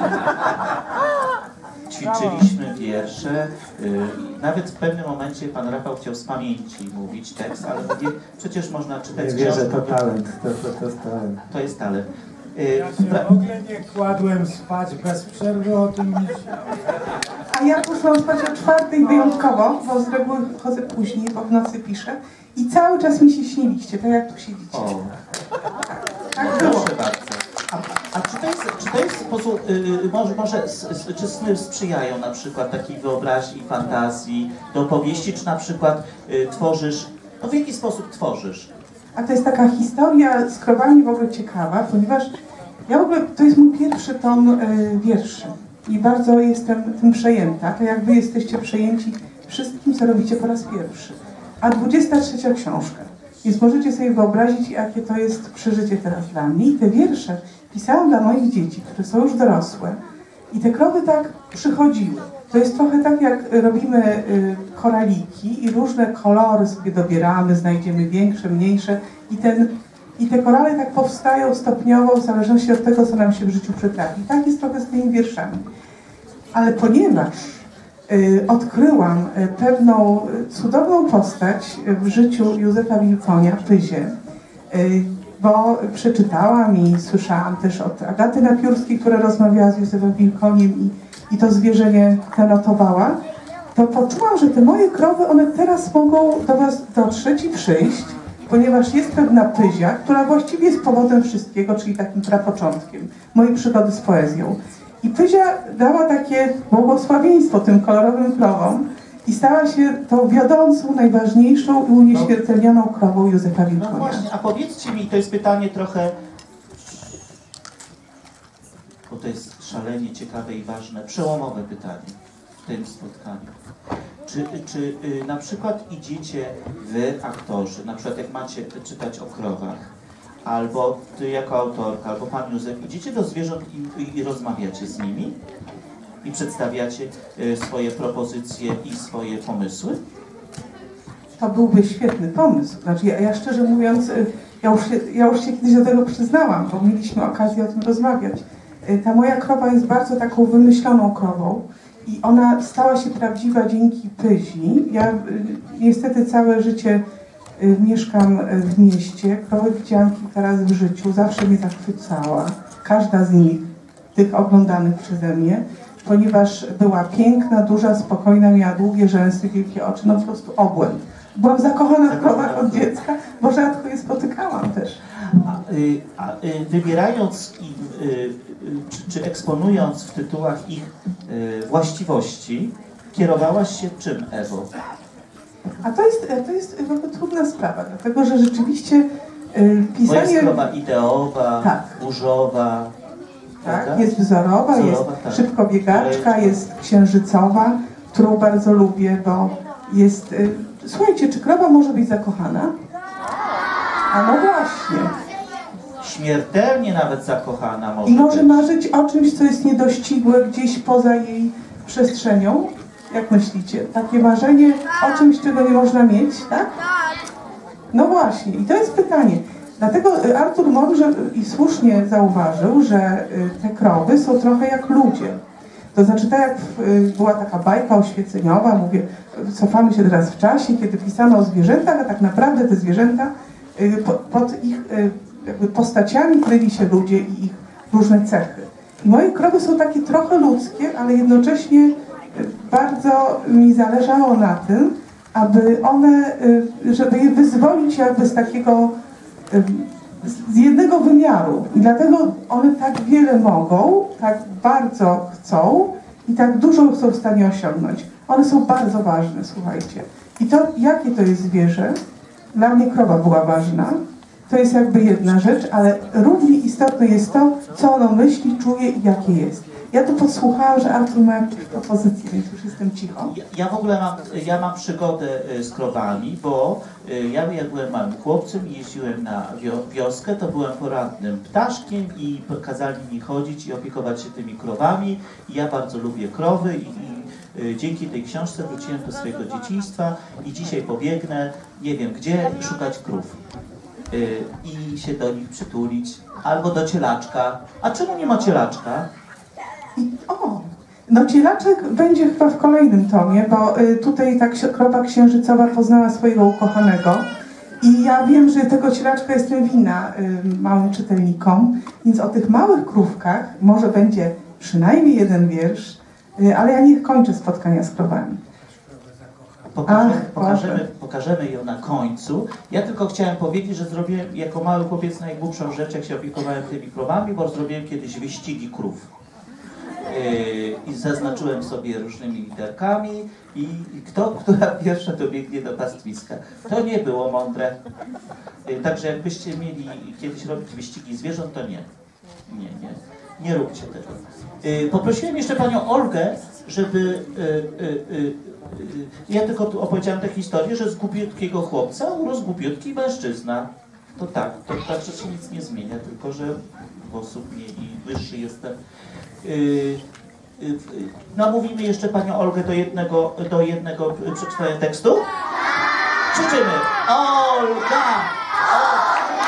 Ćwiczyliśmy wiersze. Yy, nawet w pewnym momencie pan Rafał chciał z pamięci mówić tekst, ale mówię, przecież można czytać Nie wierzę, książkę. to talent, to, to, to jest talent. To jest talent. Yy, Ja się w ogóle nie kładłem spać bez przerwy, o tym myślałem. A ja poszłam spać o czwartej wyjątkowo, bo z reguły chodzę później, bo w nocy piszę. I cały czas mi się śniliście, tak jak tu siedzicie. O, Tak no, było. proszę bardzo. A, a czy to jest, czy to jest sposób, yy, może, może s, s, czy sny sprzyjają na przykład takiej wyobraźni, fantazji, do opowieści, czy na przykład yy, tworzysz, no w jaki sposób tworzysz? A to jest taka historia z krowami w ogóle ciekawa, ponieważ ja w ogóle, to jest mój pierwszy tom y, wierszy i bardzo jestem tym przejęta, tak jak wy jesteście przejęci wszystkim, co robicie po raz pierwszy. A dwudziesta trzecia książka. Więc możecie sobie wyobrazić, jakie to jest przeżycie teraz dla mnie. I te wiersze pisałam dla moich dzieci, które są już dorosłe. I te krowy tak przychodziły. To jest trochę tak, jak robimy y, koraliki i różne kolory sobie dobieramy, znajdziemy większe, mniejsze. I, ten, I te korale tak powstają stopniowo w zależności od tego, co nam się w życiu przytrafi. Tak jest trochę z tymi wierszami. Ale ponieważ y, odkryłam y, pewną y, cudowną postać w życiu Józefa Wilkonia, Pyzie, y, bo przeczytałam i słyszałam też od Agaty Napiórskiej, która rozmawiała z Józefem Wilkoniem i, i to zwierzę zanotowała, to poczułam, że te moje krowy, one teraz mogą do was dotrzeć i przyjść, ponieważ jest pewna Pyzia, która właściwie jest powodem wszystkiego, czyli takim prapoczątkiem mojej przygody z poezją. I Pyzia dała takie błogosławieństwo tym kolorowym krowom i stała się tą wiodącą, najważniejszą i unieśmiertelnioną krową Józefa No Wilkonia. właśnie, a powiedzcie mi, to jest pytanie trochę, bo to jest szalenie ciekawe i ważne, przełomowe pytanie w tym spotkaniu. Czy, czy y, na przykład idziecie wy, aktorzy, na przykład jak macie czytać o krowach, albo ty jako autorka, albo pan Józef, idziecie do zwierząt i, i, i rozmawiacie z nimi? I przedstawiacie y, swoje propozycje i swoje pomysły? To byłby świetny pomysł. Znaczy, ja, ja szczerze mówiąc, y, ja już, się, ja już się kiedyś do tego przyznałam, bo mieliśmy okazję o tym rozmawiać. Y, Ta moja krowa jest bardzo taką wymyśloną krową i ona stała się prawdziwa dzięki Pyzi. Ja y, niestety całe życie y, mieszkam y, w mieście. Krowę widziałam kilka razy w życiu, zawsze mnie zachwycała. Każda z nich, tych oglądanych przeze mnie, ponieważ była piękna, duża, spokojna, miała długie rzęsy, wielkie oczy, no po prostu obłęd. Byłam zakochana w krowach od dziecka, bo rzadko je spotykałam też. A, y, a y, wybierając im, y, y, czy, czy eksponując w tytułach ich y, właściwości, kierowałaś się czym, Ewo? A to jest, to jest w ogóle trudna sprawa, dlatego że rzeczywiście y, Bo jest pisanie... krowa ideowa, Tak. burzowa, Tak, prawda? jest wzorowa, Wzorowa, jest tak. szybkobiegaczka, jest księżycowa, którą bardzo lubię, bo jest... Y, słuchajcie, czy krowa może być zakochana? A no właśnie. Śmiertelnie nawet zakochana może I może być. marzyć o czymś, co jest niedościgłe gdzieś poza jej przestrzenią? Jak myślicie? Takie marzenie o czymś, czego nie można mieć, tak? No właśnie. I to jest pytanie. Dlatego Artur mądrze i słusznie zauważył, że te krowy są trochę jak ludzie. To znaczy, tak jak była taka bajka oświeceniowa, mówię, cofamy się teraz w czasie, kiedy pisano o zwierzętach, a tak naprawdę te zwierzęta pod ich jakby postaciami kryli się ludzie i ich różne cechy. I moje krowy są takie trochę ludzkie, ale jednocześnie bardzo mi zależało na tym, aby one, żeby je wyzwolić jakby z takiego, z jednego wymiaru. I dlatego one tak wiele mogą, tak bardzo chcą i tak dużo są w stanie osiągnąć. One są bardzo ważne, słuchajcie. I to, jakie to jest zwierzę, dla mnie krowa była ważna. To jest jakby jedna rzecz, ale równie istotne jest to, co ono myśli, czuje i jakie jest. Ja tu podsłuchałam, że Artur ma jakieś propozycje, więc już jestem cicho. Ja, ja w ogóle mam, ja mam przygodę z krowami, bo ja jak byłem małym chłopcem i jeździłem na wioskę, to byłem poradnym ptaszkiem i kazali mi chodzić i opiekować się tymi krowami. I ja bardzo lubię krowy i, i dzięki tej książce wróciłem do swojego dzieciństwa i dzisiaj pobiegnę, nie wiem gdzie, szukać krów. I się do nich przytulić, albo do cielaczka. A czemu nie ma cielaczka? I, o, no cielaczek będzie chyba w kolejnym tomie, bo y, tutaj ta krowa księżycowa poznała swojego ukochanego i ja wiem, że tego cielaczka jestem winna y, małym czytelnikom, więc o tych małych krówkach może będzie przynajmniej jeden wiersz, y, ale ja nie kończę spotkania z krowami. Pokażemy, Ach, pokażemy, pokażemy ją na końcu. Ja tylko chciałem powiedzieć, że zrobiłem jako mały chłopiec najgłupszą rzecz, jak się opiekowałem tymi krowami, bo zrobiłem kiedyś wyścigi krów. Yy, I zaznaczyłem sobie różnymi literkami i, i kto, która pierwsza dobiegnie do pastwiska. To nie było mądre. Yy, także jakbyście mieli kiedyś robić wyścigi zwierząt, to nie. Nie, nie. Nie róbcie tego. Yy, poprosiłem jeszcze panią Olgę, żeby... Yy, yy, yy, Ja tylko tu opowiedziałem tę historię, że z głupiutkiego chłopca urósł głupiutki mężczyzna. To tak, to tak, że się nic nie zmienia, tylko że sposób mniej i wyższy jestem. Yy, yy, namówimy jeszcze panią Olgę do jednego, do jednego przeczytania tekstu? Krzyczymy! Olga! Olga!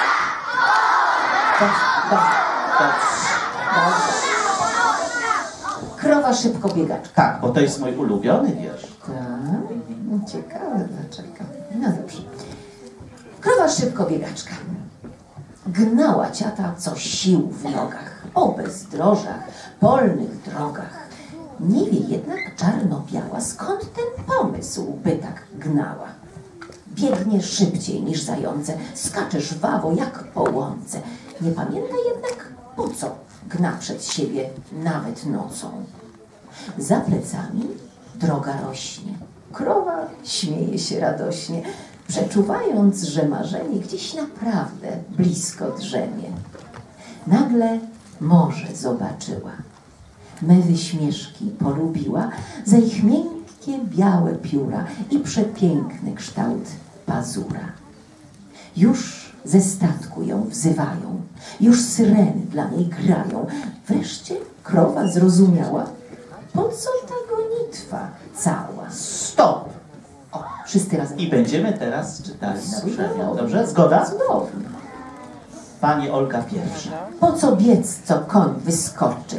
Tak, tak, tak. Krowa szybko biegaczka. Tak, bo to jest mój ulubiony wiersz. Tak, ciekawe dlaczego. No dobrze. Krowa szybko biegaczka. Gnała ciata co sił w nogach, po bezdrożach, polnych drogach. Nie wie jednak czarno-biała, skąd ten pomysł, by tak gnała. Biegnie szybciej niż zające, skacze żwawo jak po łące. Nie pamięta jednak po co gna przed siebie nawet nocą. Za plecami droga rośnie. Krowa śmieje się radośnie, przeczuwając, że marzenie gdzieś naprawdę blisko drzemie. Nagle morze zobaczyła. Mewy śmieszki polubiła za ich miękkie, białe pióra i przepiękny kształt pazura. Już ze statku ją wzywają, już syreny dla niej grają. Wreszcie krowa zrozumiała, po co ta gonitwa cała. Stop! O, wszyscy razem. I będziemy teraz czytali na przemian. Cudownie. Dobrze? Zgoda? Cudownie. Pani Olga pierwsza. Po co biec, co koń wyskoczy?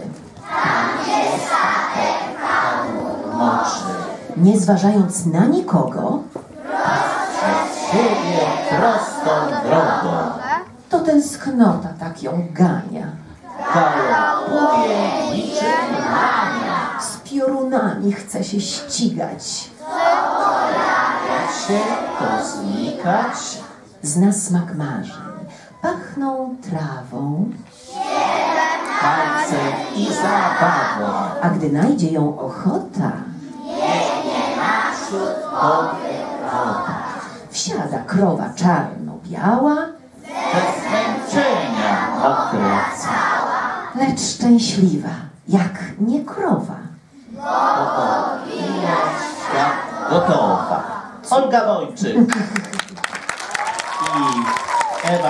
Moczy. Nie zważając na nikogo, Siebie prostą drogą. to tęsknota tak ją gania. Galopuje niczym lania. Z piorunami chce się ścigać. Się to znikać. Zna smak marzeń, pachną trawą, Palcem i zabawą. a gdy najdzie ją ochota, wsiada krowa czarno-biała, Bez zmęczenia okręcała. lecz szczęśliwa, jak nie krowa. Gotowa. Olga Wojczyk. I Ewa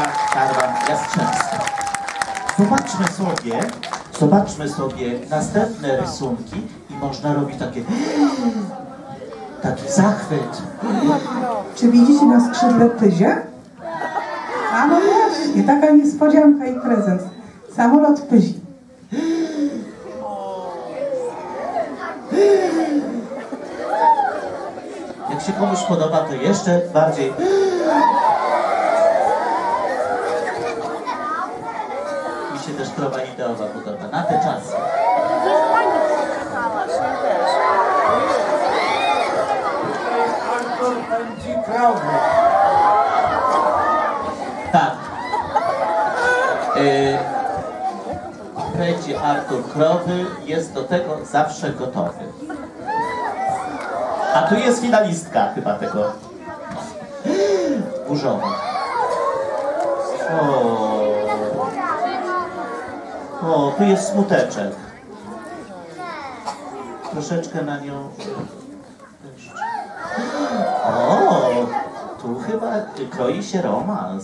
Często. Zobaczmy sobie, zobaczmy sobie następne rysunki i można robić takie, taki zachwyt. Czy widzicie na skrzydle Pyzie? A no właśnie, taka niespodzianka i prezent. Samolot Pyzi. Jak się komuś podoba, to jeszcze bardziej. Mi się też krowa ideowa podoba, na te czasy. Artur pędzi krowy. Tak. Yy, pędzi Artur krowy, jest do tego zawsze gotowy. A tu jest finalistka chyba tego. Burzowa. O, o, tu jest smuteczek. Troszeczkę na nią... O, tu chyba kroi się romans.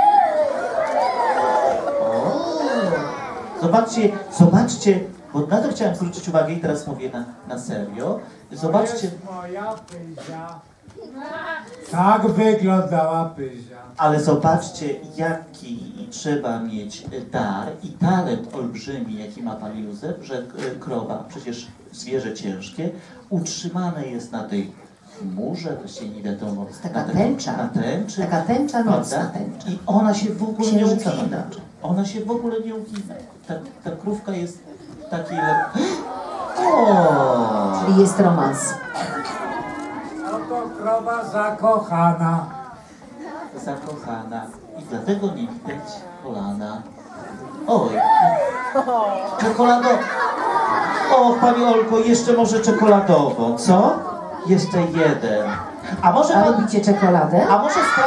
O, zobaczcie, zobaczcie, bo na to chciałem zwrócić uwagę i teraz mówię na, na serio. Zobaczcie. To jest moja Pyzia. Tak wyglądała Pyzia. Ale zobaczcie, jaki trzeba mieć dar i talent olbrzymi, jaki ma pan Józef, że krowa, przecież zwierzę ciężkie, utrzymane jest na tej chmurze, właściwie nie wiadomo. Taka na tej, tęcza. Na tęczy. Taka tęcza, nocna prawda? tęcza. I ona się w ogóle nie Księżycowa ugina. tęcza. Ona się w ogóle nie ugina. Ta, ta krówka jest takiej... O! Czyli jest romans. Oto krowa zakochana. Zakochana i dlatego nie widać kolana. Oj, czekoladowo. O, pani Olko, jeszcze może czekoladową, co? Jeszcze jeden. A może A pan... lubicie czekoladę? A może spra...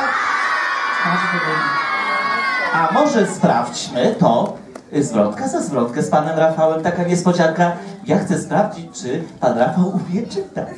A może sprawdźmy to, zwrotka za zwrotkę z panem Rafałem, taka niespodzianka. Ja chcę sprawdzić, czy pan Rafał umie czytać.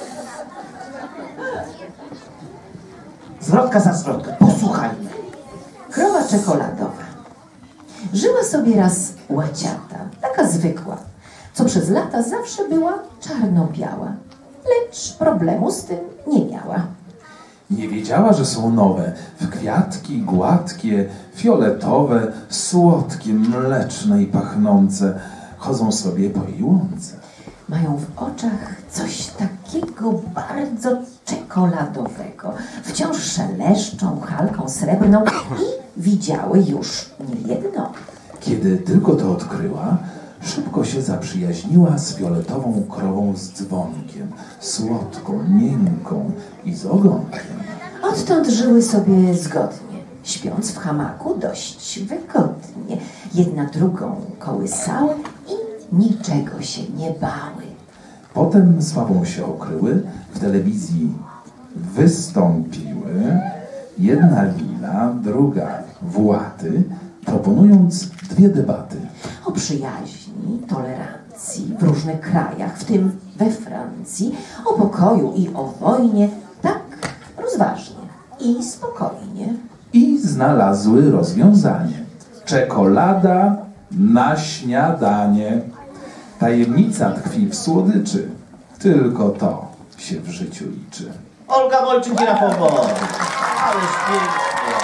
Zwrotka za zwrotkę, posłuchajmy. Krowa czekoladowa. Żyła sobie raz łaciata, taka zwykła, co przez lata zawsze była czarno-biała, lecz problemu z tym nie miała. Nie wiedziała, że są nowe, w kwiatki, gładkie, fioletowe, słodkie, mleczne i pachnące. Chodzą sobie po jej łące. Mają w oczach coś takiego bardzo czekoladowego. Wciąż szeleszczą halką srebrną i widziały już niejedno. Kiedy tylko to odkryła, szybko się zaprzyjaźniła z fioletową krową z dzwonkiem, słodką, miękką i z ogonkiem. Odtąd żyły sobie zgodnie, śpiąc w hamaku dość wygodnie. Jedna drugą kołysały i niczego się nie bały. Potem sławą się okryły, w telewizji wystąpiły, jedna Lila, druga Właty, proponując dwie debaty. O przyjaźni, tolerancji w różnych krajach, w tym we Francji, o pokoju i o wojnie, tak rozważnie i spokojnie. I znalazły rozwiązanie. Czekolada na śniadanie. Tajemnica tkwi w słodyczy. Tylko to się w życiu liczy. Olga Wojcik i Rafał Bohr. Ależ pięknie.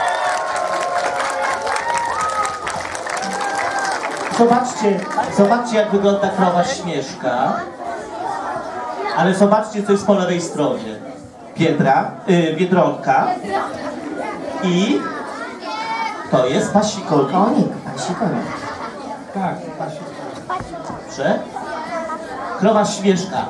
Zobaczcie, zobaczcie jak wygląda krowa Śmieszka. Ale zobaczcie co jest po lewej stronie. Biedra, yy, Biedronka. I to jest pasikonik. Konik, pasi konik. Tak, Pasiu. Dobrze? Krowa Śmieszka.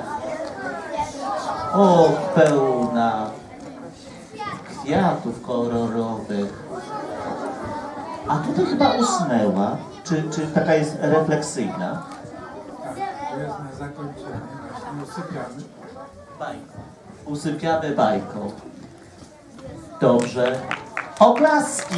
O, pełna kwiatów kolorowych. A tutaj chyba usnęła. Czy, czy taka jest refleksyjna? Tak, to jest na zakończenie. Właśnie usypiamy. Bajką. Usypiamy bajką. Dobrze. Oklaski!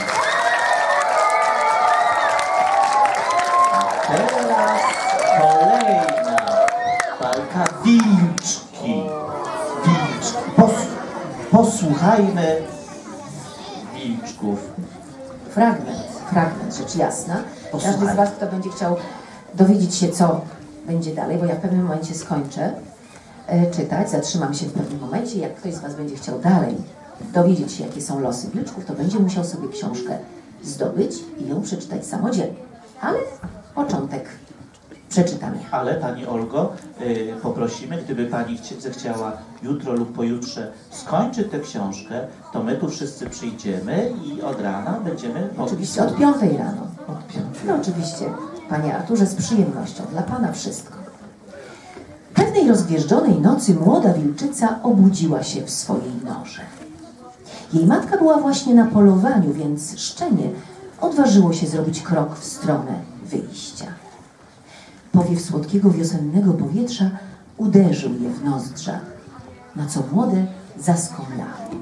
Teraz kolejna bajka. Wilczki. Wilczki. Pos, posłuchajmy wilczków. Fragment. fragment, rzecz jasna. Każdy Posłuchaj. z Was, kto będzie chciał dowiedzieć się, co będzie dalej, bo ja w pewnym momencie skończę e, czytać, zatrzymam się w pewnym momencie. Jak ktoś z Was będzie chciał dalej dowiedzieć się, jakie są losy wilczków, to będzie musiał sobie książkę zdobyć i ją przeczytać samodzielnie. Ale początek przeczytam ja. Ale Pani Olgo, y, poprosimy, gdyby Pani chcie, zechciała jutro lub pojutrze skończyć tę książkę, to my tu wszyscy przyjdziemy i od rana będziemy mogli... Oczywiście od piątej rano. Od piątej. No oczywiście, Panie Arturze, z przyjemnością. Dla Pana wszystko. Pewnej rozgwieżdżonej nocy młoda wilczyca obudziła się w swojej norze. Jej matka była właśnie na polowaniu, więc szczenie odważyło się zrobić krok w stronę wyjścia. Powiew słodkiego wiosennego powietrza uderzył je w nozdrza, na co młode zaskomlały.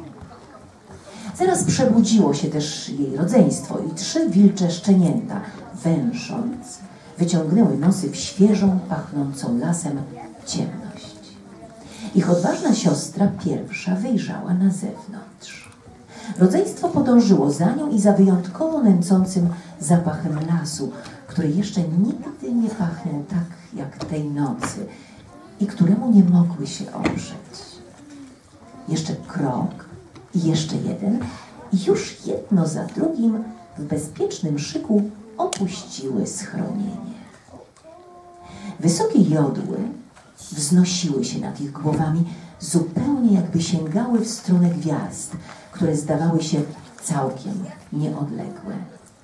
Zaraz przebudziło się też jej rodzeństwo i trzy wilcze szczenięta, węsząc, wyciągnęły nosy w świeżą, pachnącą lasem ciemność. Ich odważna siostra pierwsza wyjrzała na zewnątrz. Rodzeństwo podążyło za nią i za wyjątkowo nęcącym zapachem lasu, który jeszcze nigdy nie pachniał tak jak tej nocy i któremu nie mogły się oprzeć. Jeszcze krok i jeszcze jeden i już jedno za drugim w bezpiecznym szyku opuściły schronienie. Wysokie jodły wznosiły się nad ich głowami, zupełnie jakby sięgały w stronę gwiazd, które zdawały się całkiem nieodległe.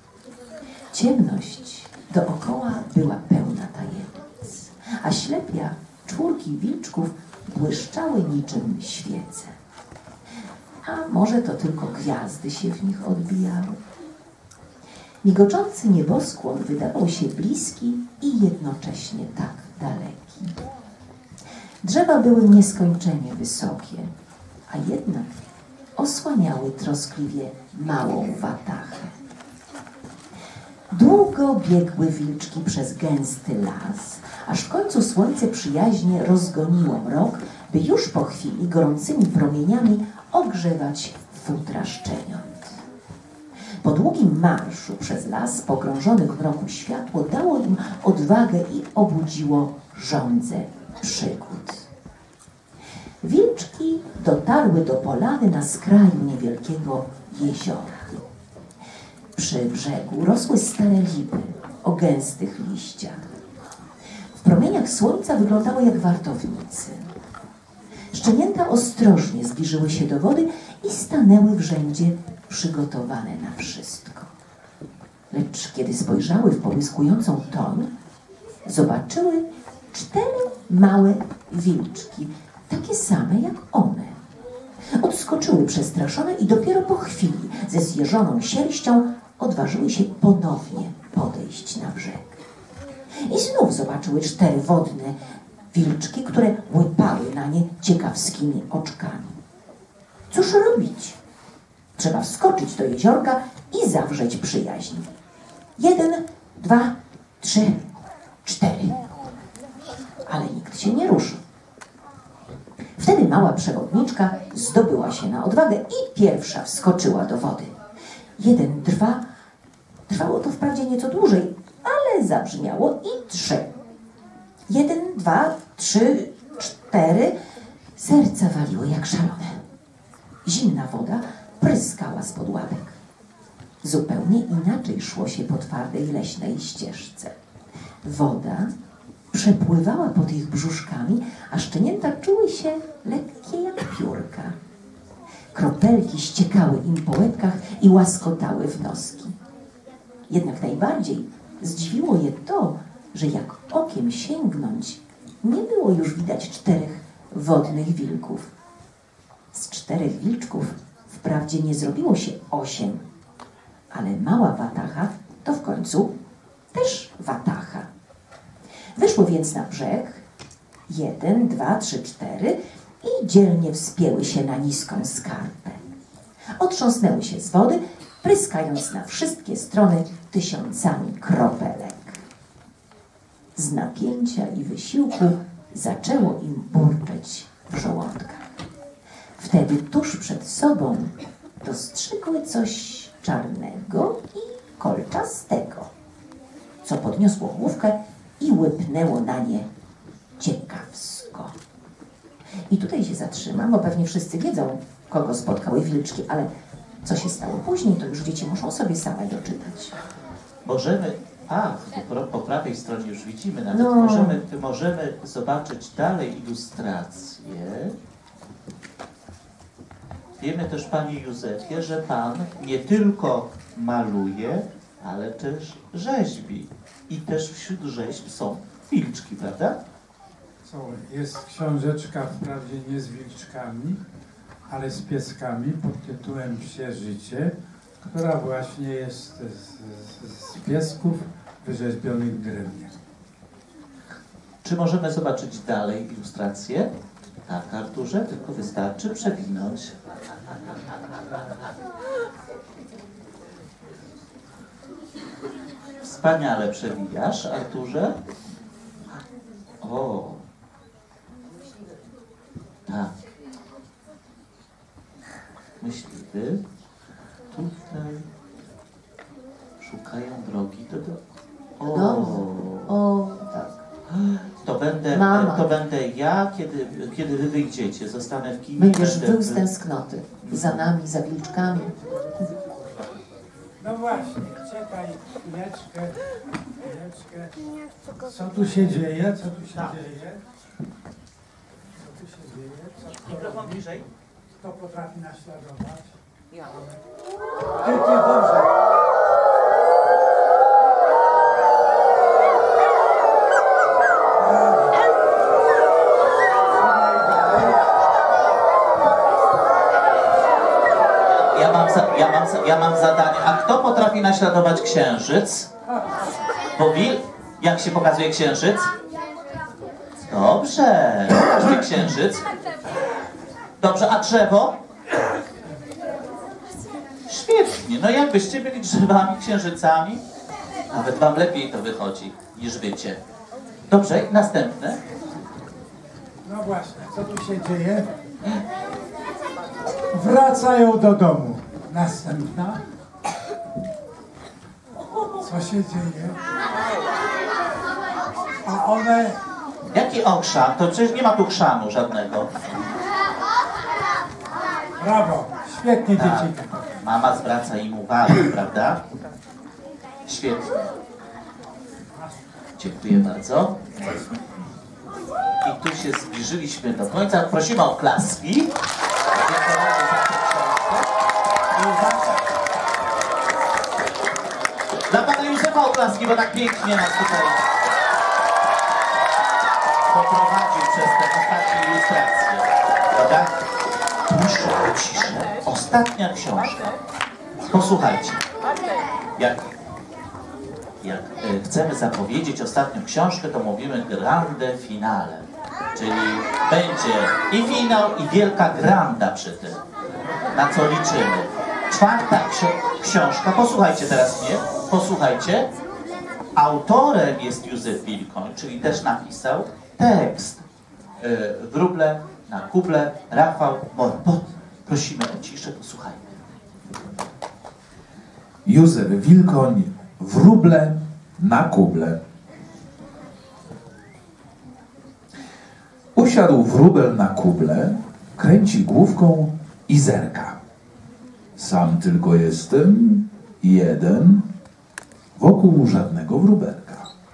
Ciemność dookoła była pełna tajemnic, a ślepia czwórki wilczków błyszczały niczym świece. A może to tylko gwiazdy się w nich odbijały? Migoczący nieboskłon wydawał się bliski i jednocześnie tak daleki. Drzewa były nieskończenie wysokie, a jednak osłaniały troskliwie małą watachę. Długo biegły wilczki przez gęsty las, aż w końcu słońce przyjaźnie rozgoniło mrok, by już po chwili gorącymi promieniami ogrzewać futra szczeniąt. Po długim marszu przez las, pogrążony w mroku światło, dało im odwagę i obudziło żądzę przygód. Wilczki dotarły do polany na skraju niewielkiego jeziora. Przy brzegu rosły stare lipy o gęstych liściach. W promieniach słońca wyglądały jak wartownicy. Szczenięta ostrożnie zbliżyły się do wody i stanęły w rzędzie przygotowane na wszystko. Lecz kiedy spojrzały w połyskującą toń, zobaczyły cztery małe wilczki, takie same jak one. Odskoczyły przestraszone i dopiero po chwili ze zjeżoną sierścią odważyły się ponownie podejść na brzeg. I znów zobaczyły cztery wodne wilczki, które łypały na nie ciekawskimi oczkami. Cóż robić? Trzeba wskoczyć do jeziorka i zawrzeć przyjaźń. Jeden, dwa, trzy, cztery. Ale nikt się nie ruszył. Wtedy mała przewodniczka zdobyła się na odwagę i pierwsza wskoczyła do wody. Jeden, dwa, trwało to wprawdzie nieco dłużej, ale zabrzmiało i trzy. Jeden, dwa, trzy, cztery. Serca waliły jak szalone. Zimna woda pryskała spod łapek. Zupełnie inaczej szło się po twardej leśnej ścieżce. Woda przepływała pod ich brzuszkami, a szczenięta czuły się lekkie jak piórka. Kropelki ściekały im po łebkach i łaskotały w noski. Jednak najbardziej zdziwiło je to, że jak okiem sięgnąć, nie było już widać czterech wodnych wilków. Z czterech wilczków wprawdzie nie zrobiło się osiem, ale mała watacha to w końcu też watacha. Wyszły więc na brzeg, jeden, dwa, trzy, cztery i dzielnie wspięły się na niską skarpę. Otrząsnęły się z wody, pryskając na wszystkie strony tysiącami kropelek. Z napięcia i wysiłku zaczęło im burczeć w żołądkach. Wtedy tuż przed sobą dostrzegły coś czarnego i kolczastego, co podniosło główkę i łypnęło na nie ciekawsko. I tutaj się zatrzymam, bo pewnie wszyscy wiedzą, kogo spotkały wilczki, ale co się stało później, to już dzieci muszą sobie same doczytać. Możemy, a po, po prawej stronie już widzimy, nawet No. możemy, możemy zobaczyć dalej ilustrację. Wiemy też, Panie Józefie, że Pan nie tylko maluje, ale też rzeźbi. I też wśród rzeźb są wilczki, prawda? Są, jest książeczka wprawdzie nie z wilczkami, ale z pieskami pod tytułem Psie życie, która właśnie jest z, z, z piesków wyrzeźbionych w drewnie. Czy możemy zobaczyć dalej ilustrację? Tak, Arturze, tylko wystarczy przewinąć. Wspaniale przewijasz, Arturze. O, tak. Myśliwy tutaj szukają drogi do... do... O, O, tak. to będę, Mama. to będę ja, kiedy, kiedy wy wyjdziecie. Zostanę w kinie. Będziesz będę- wył z tęsknoty. Za nami, za wilczkami. No właśnie, czekaj chwileczkę, chwileczkę. Co tu się dzieje? Co tu się Tak. dzieje? Co tu się dzieje? Co kto Mikrofon robi? bliżej. Kto potrafi naśladować? Ja. Ty, ty, dobrze. Ja mam, za, ja, mam, za- ja mam zadanie. A kto potrafi naśladować księżyc? Bo wil... Jak się pokazuje księżyc? Dobrze. Pokaż mi księżyc. Dobrze, a drzewo? Świetnie. No jakbyście byli drzewami, księżycami, nawet wam lepiej to wychodzi niż bycie. Dobrze, następne. No właśnie, co tu się dzieje? Wracają do domu. Następna. Co się dzieje? A one... Jaki okrzan? To przecież nie ma tu chrzanu żadnego. Brawo, świetnie Tak. dzieci. Mama zwraca im uwagę, prawda? Świetnie. Dziękuję bardzo. I tu się zbliżyliśmy do końca. Prosimy o klaski. Dziękujemy za tę książkę. I uwaga. Dla Pana Józefa oklaski, bo tak pięknie nas tutaj poprowadził przez te ostatnie ilustracje. Prawda? Proszę o ciszę. Ostatnia książka. Posłuchajcie. Jak, jak e, chcemy zapowiedzieć ostatnią książkę, to mówimy grande finale. Czyli będzie i finał, i wielka granda przy tym. Na co liczymy. Czwarta ksi- książka. Posłuchajcie teraz mnie. Posłuchajcie. Autorem jest Józef Wilkoń, czyli też napisał tekst. Yy, wróble na kuble, Rafał Morbot. Prosimy o ciszę, posłuchajmy. Józef Wilkoń, wróble na kuble. Usiadł wróbel na kuble, kręci główką i zerka. Sam tylko jestem, jeden, wokół żadnego wróbelka.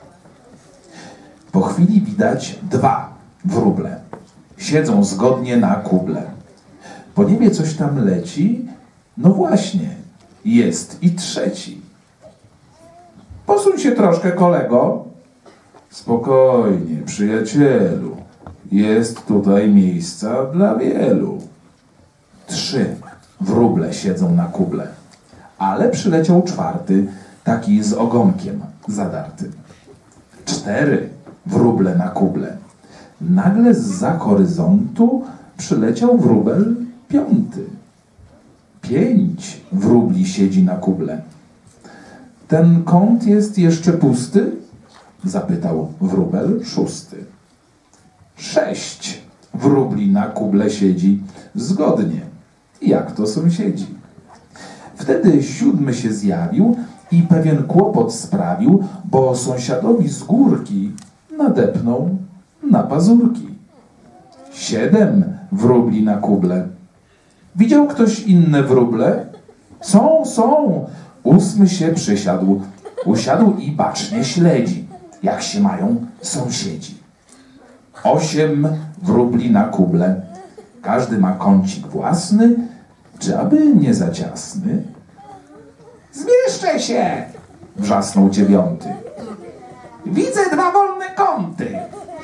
Po chwili widać dwa wróble. Siedzą zgodnie na kuble. Po niebie coś tam leci, no właśnie, jest i trzeci. Posuń się troszkę, kolego. Spokojnie, przyjacielu. Jest tutaj miejsca dla wielu. Trzy wróble siedzą na kuble, ale przyleciał czwarty, taki z ogonkiem zadarty. Cztery wróble na kuble. Nagle zza horyzontu przyleciał wróbel piąty. Pięć wróbli siedzi na kuble. Ten kąt jest jeszcze pusty? Zapytał wróbel szósty. Sześć wróbli na kuble siedzi zgodnie, jak to sąsiedzi. Wtedy siódmy się zjawił i pewien kłopot sprawił, bo sąsiadowi z górki nadepnął na pazurki. Siedem wróbli na kuble. Widział ktoś inne wróble? Są, są. Ósmy się przysiadł. Usiadł i bacznie śledzi, jak się mają sąsiedzi. Osiem wróbli na kuble. Każdy ma kącik własny, czy aby nie za ciasny? Zmieszczę się! Wrzasnął dziewiąty. Widzę dwa wolne kąty.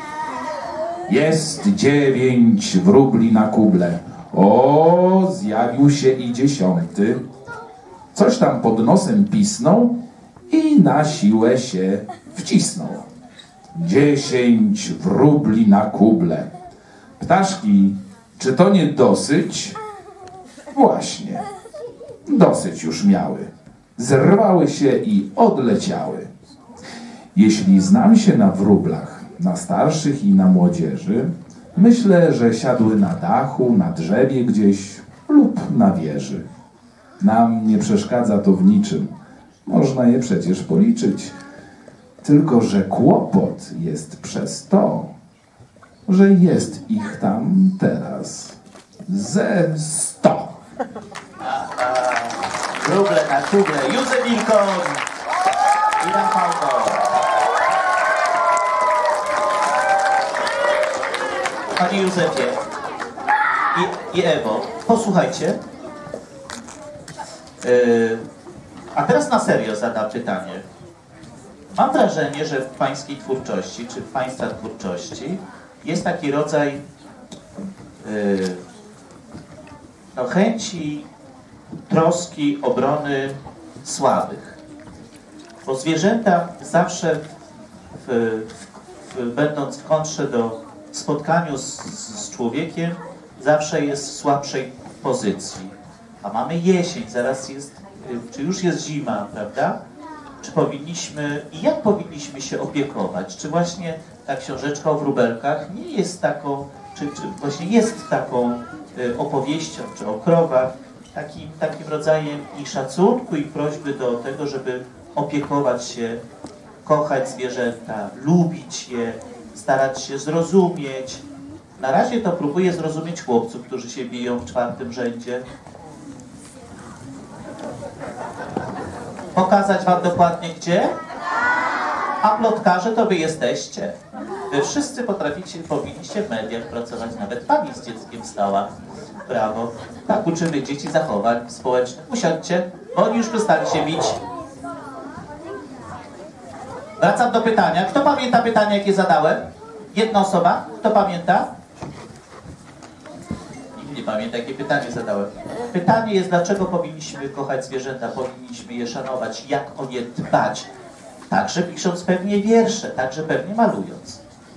Jest dziewięć wróbli na kuble. O, zjawił się i dziesiąty. Coś tam pod nosem pisnął i na siłę się wcisnął. Dziesięć wróbli na kuble. Ptaszki, czy to nie dosyć? Właśnie, dosyć już miały. Zerwały się i odleciały. Jeśli znam się na wróblach, na starszych i na młodzieży, myślę, że siadły na dachu, na drzewie gdzieś lub na wieży. Nam nie przeszkadza to w niczym. Można je przecież policzyć. Tylko że kłopot jest przez to, że jest ich tam teraz ze sto. Wróble na kuble. Józef Wilkoń i Rafałko. Panie Józefie i, i Ewo, posłuchajcie. Yy, a teraz na serio zadam pytanie. Mam wrażenie, że w pańskiej twórczości, czy w państwa twórczości jest taki rodzaj yy, no, chęci, troski, obrony słabych. Bo zwierzęta zawsze, w, w, w, będąc w kontrze do spotkaniu z, z człowiekiem, zawsze jest w słabszej pozycji. A mamy jesień, zaraz jest, czy już jest zima, prawda? Czy powinniśmy, i jak powinniśmy się opiekować? Czy właśnie ta książeczka o wróbelkach nie jest taką, czy, czy właśnie jest taką y, opowieścią, czy o krowach, takim, takim rodzajem i szacunku, i prośby do tego, żeby opiekować się, kochać zwierzęta, lubić je, starać się zrozumieć. Na razie to próbuję zrozumieć chłopców, którzy się biją w czwartym rzędzie. Pokazać wam dokładnie gdzie? A plotkarze to wy jesteście. Wy wszyscy potraficie, powinniście w mediach pracować, nawet pani z dzieckiem stała. Brawo. Tak uczymy dzieci zachowań społecznych. Usiądźcie, bo oni już przestali się bić. Wracam do pytania. Kto pamięta pytanie, jakie zadałem? Jedna osoba? Kto pamięta? Nikt nie pamięta, jakie pytanie zadałem. Pytanie jest, dlaczego powinniśmy kochać zwierzęta, powinniśmy je szanować, jak o nie dbać. Także pisząc pewnie wiersze, także pewnie malując.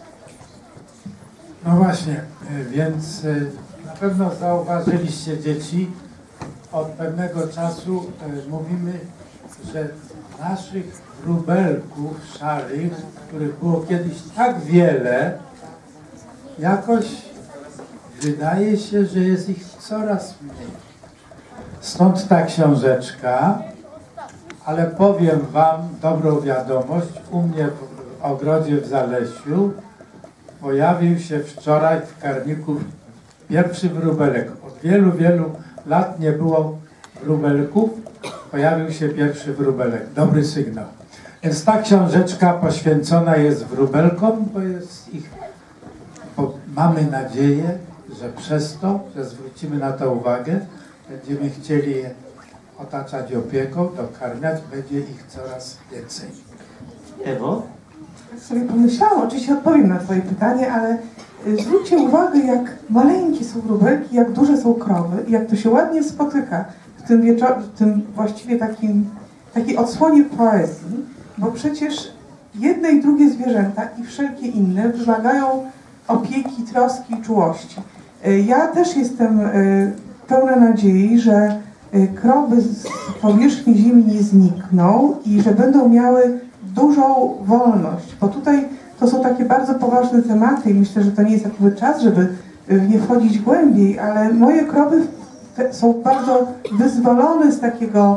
No właśnie, więc na pewno zauważyliście, dzieci, od pewnego czasu mówimy, że naszych wróbelków szarych, których było kiedyś tak wiele, jakoś wydaje się, że jest ich coraz mniej. Stąd ta książeczka, ale powiem wam dobrą wiadomość, u mnie w ogrodzie w Zalesiu pojawił się wczoraj w karniku pierwszy wróbelek. Od wielu, wielu lat nie było wróbelków, pojawił się pierwszy wróbelek. Dobry sygnał. Więc ta książeczka poświęcona jest wróbelkom, bo jest ich, bo mamy nadzieję, że przez to, że zwrócimy na to uwagę, będziemy chcieli je otaczać opieką, dokarmiać, będzie ich coraz więcej. Ewo? Tak sobie pomyślałam, oczywiście odpowiem na twoje pytanie, ale zwróćcie uwagę, jak maleńkie są wróbelki, jak duże są krowy i jak to się ładnie spotyka w tym, wieczor- w tym właściwie takim, takiej odsłonie poezji, bo przecież jedne i drugie zwierzęta i wszelkie inne wymagają opieki, troski i czułości. Ja też jestem pełna nadziei, że krowy z powierzchni ziemi nie znikną i że będą miały dużą wolność, bo tutaj to są takie bardzo poważne tematy i myślę, że to nie jest jakby czas, żeby w nie wchodzić głębiej, ale moje krowy są bardzo wyzwolone z takiego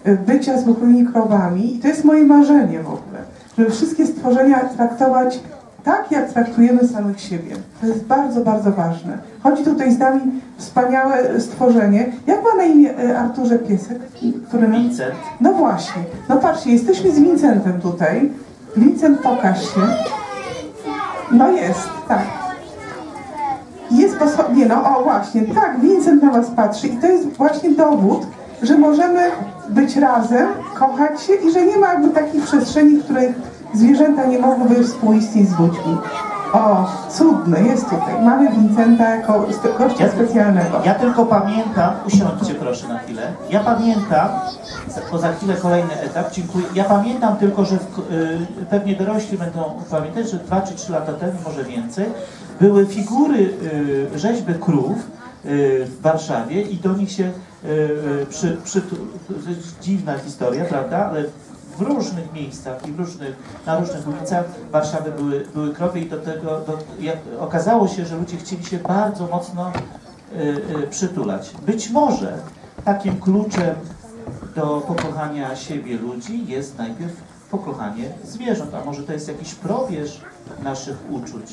bycia zwykłymi krowami i to jest moje marzenie w ogóle, żeby wszystkie stworzenia traktować tak, jak traktujemy samych siebie. To jest bardzo, bardzo ważne. Chodzi tutaj z nami wspaniałe stworzenie. Jak ma na imię, Arturze, piesek? Który nam... Vincent. No właśnie. No patrzcie, jesteśmy z Vincentem tutaj. Vincent, pokaż się. No jest, tak. Jest posła... Nie no, o właśnie, tak, Vincent na was patrzy i to jest właśnie dowód, że możemy być razem, kochać się i że nie ma jakby takich przestrzeni, w których zwierzęta nie mogłyby współistnieć z ludźmi. O, cudne, jest tutaj. Mamy Vincenta jako gościa specjalnego. Ja tylko pamiętam, usiądźcie proszę na chwilę, ja pamiętam, bo za chwilę kolejny etap, dziękuję, ja pamiętam tylko, że w, y, pewnie dorośli będą pamiętać, że dwa czy trzy lata temu, może więcej, były figury y, rzeźby krów y, w Warszawie i do nich się y, y, przy, przy, to jest dziwna historia, prawda, ale w różnych miejscach i w różnych, na różnych ulicach Warszawy były, były krowy i do tego do, jak, okazało się, że ludzie chcieli się bardzo mocno y, y, przytulać. Być może takim kluczem do pokochania siebie ludzi jest najpierw pokochanie zwierząt, a może to jest jakiś probierz naszych uczuć.